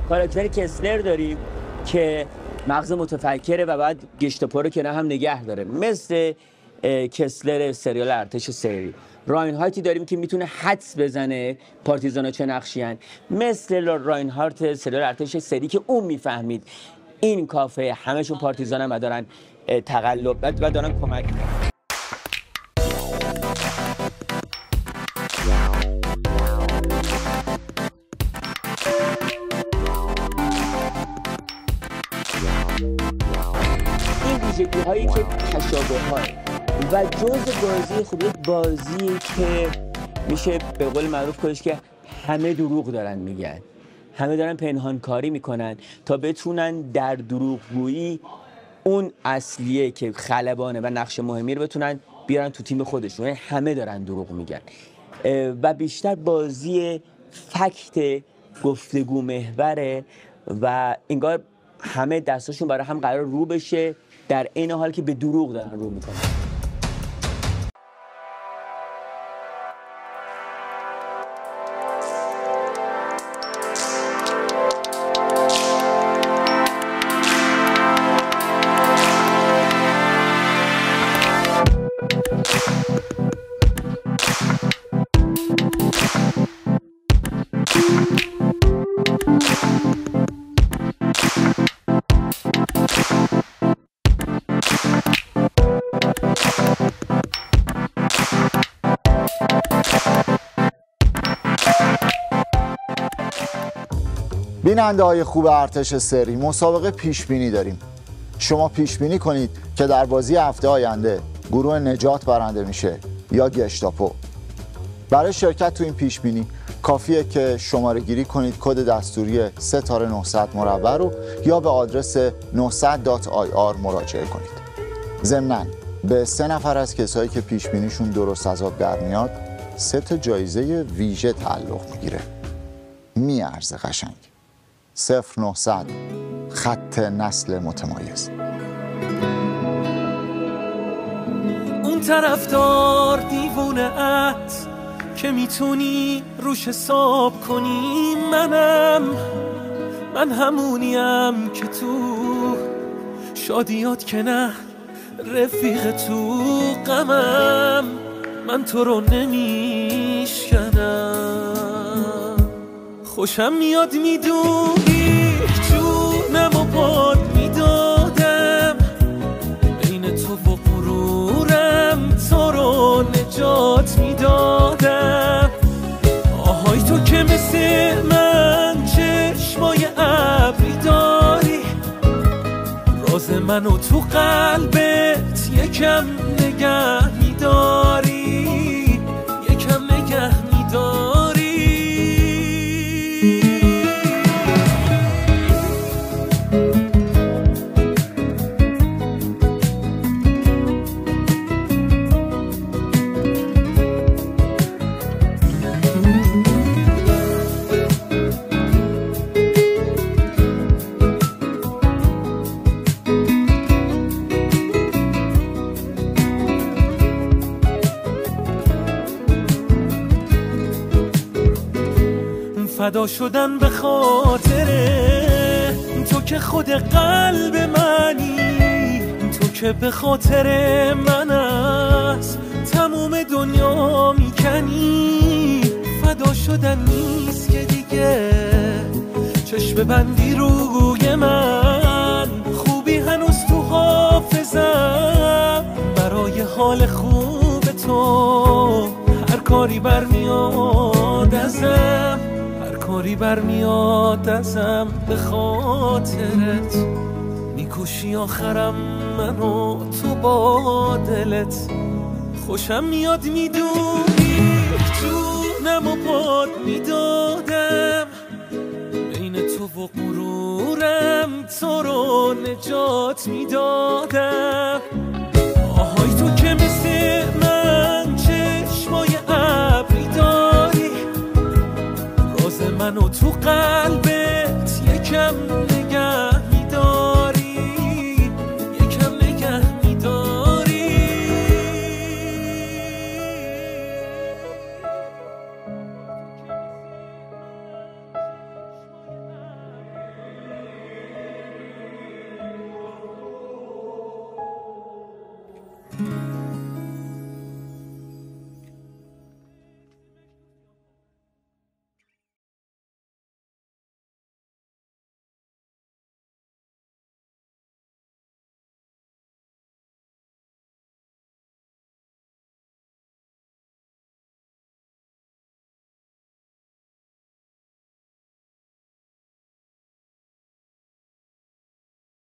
کاراکتر کسلر داریم که مغز متفکره و بعد گشتاپو رو کنار هم نگه داره، مثل کسلر سریال ارتش سری. راینهارتی داریم که میتونه حدس بزنه پارتیزانا چه نقشیان، مثل راینهارت سریال ارتش سری که اون میفهمید این کافه همشون پارتیزانن و دارن تقلب و دارن کمک میکنن. این ویژگی هایی که تشابه های و جز بازی خوب، یک بازی که میشه به قول معروف کنش که همه دروغ دارن میگن، همه دارن پنهانکاری میکنن تا بتونن در دروغگویی اون اصلیه که خلبانه و نقش مهمی رو بتونن بیارن تو تیم خودشون. همه دارن دروغ میگن و بیشتر بازی فکت گفتگو محوره و انگار همه دستاشون برای هم قرار رو بشه در این حال که به دروغ دارن رو میکنن. بیننده های خوب ارتش سری، مسابقه پیش بینی داریم. شما پیش بینی کنید که در بازی هفته آینده گروه نجات برنده میشه یا گشتاپو. برای شرکت تو این پیش بینی کافیه که شماره گیری کنید کد دستوری ستاره نهصد مربع رو یا به آدرس نهصد دات آی آر مراجعه کنید. ضمناً به سه نفر از کسایی که پیش بینیشون درست از آب در میاد سه تا جایزه ویژه تعلق میگیره. میارزه قشنگ. صفر نهصد خط نسل متمایز. اون طرفدار دیوونه ات که میتونی روش حساب کنی، منم من همونیم که تو شادیات که نه رفیق تو غمم، من تو رو نمیشکنم. خوشم میاد میدونی جونم و باد میدادم، بین تو و غرورم تو رو نجات میدادم. آهای تو که مثل من چشمای ابری داری، راز منو تو قلبت یکم نگه میداری، یکم نگه میداری. فدا شدن به خاطر تو که خود قلب منی، تو که به خاطر من از تموم دنیا میکنی. فدا شدن نیست که دیگه چشم بندی روی من، خوبی هنوز تو حافظم برای حال خوب تو. هر کاری برمیاد ازم، کاری برمیاد ازم به خاطرت، میکشی آخرم منو تو با دلت. خوشم میاد میدونی جونم و باد میدادم، بین تو و غرورم تو رو نجات میدادم. آهای تو که مثل من چشمای ابری داری، راز منو تو قلبت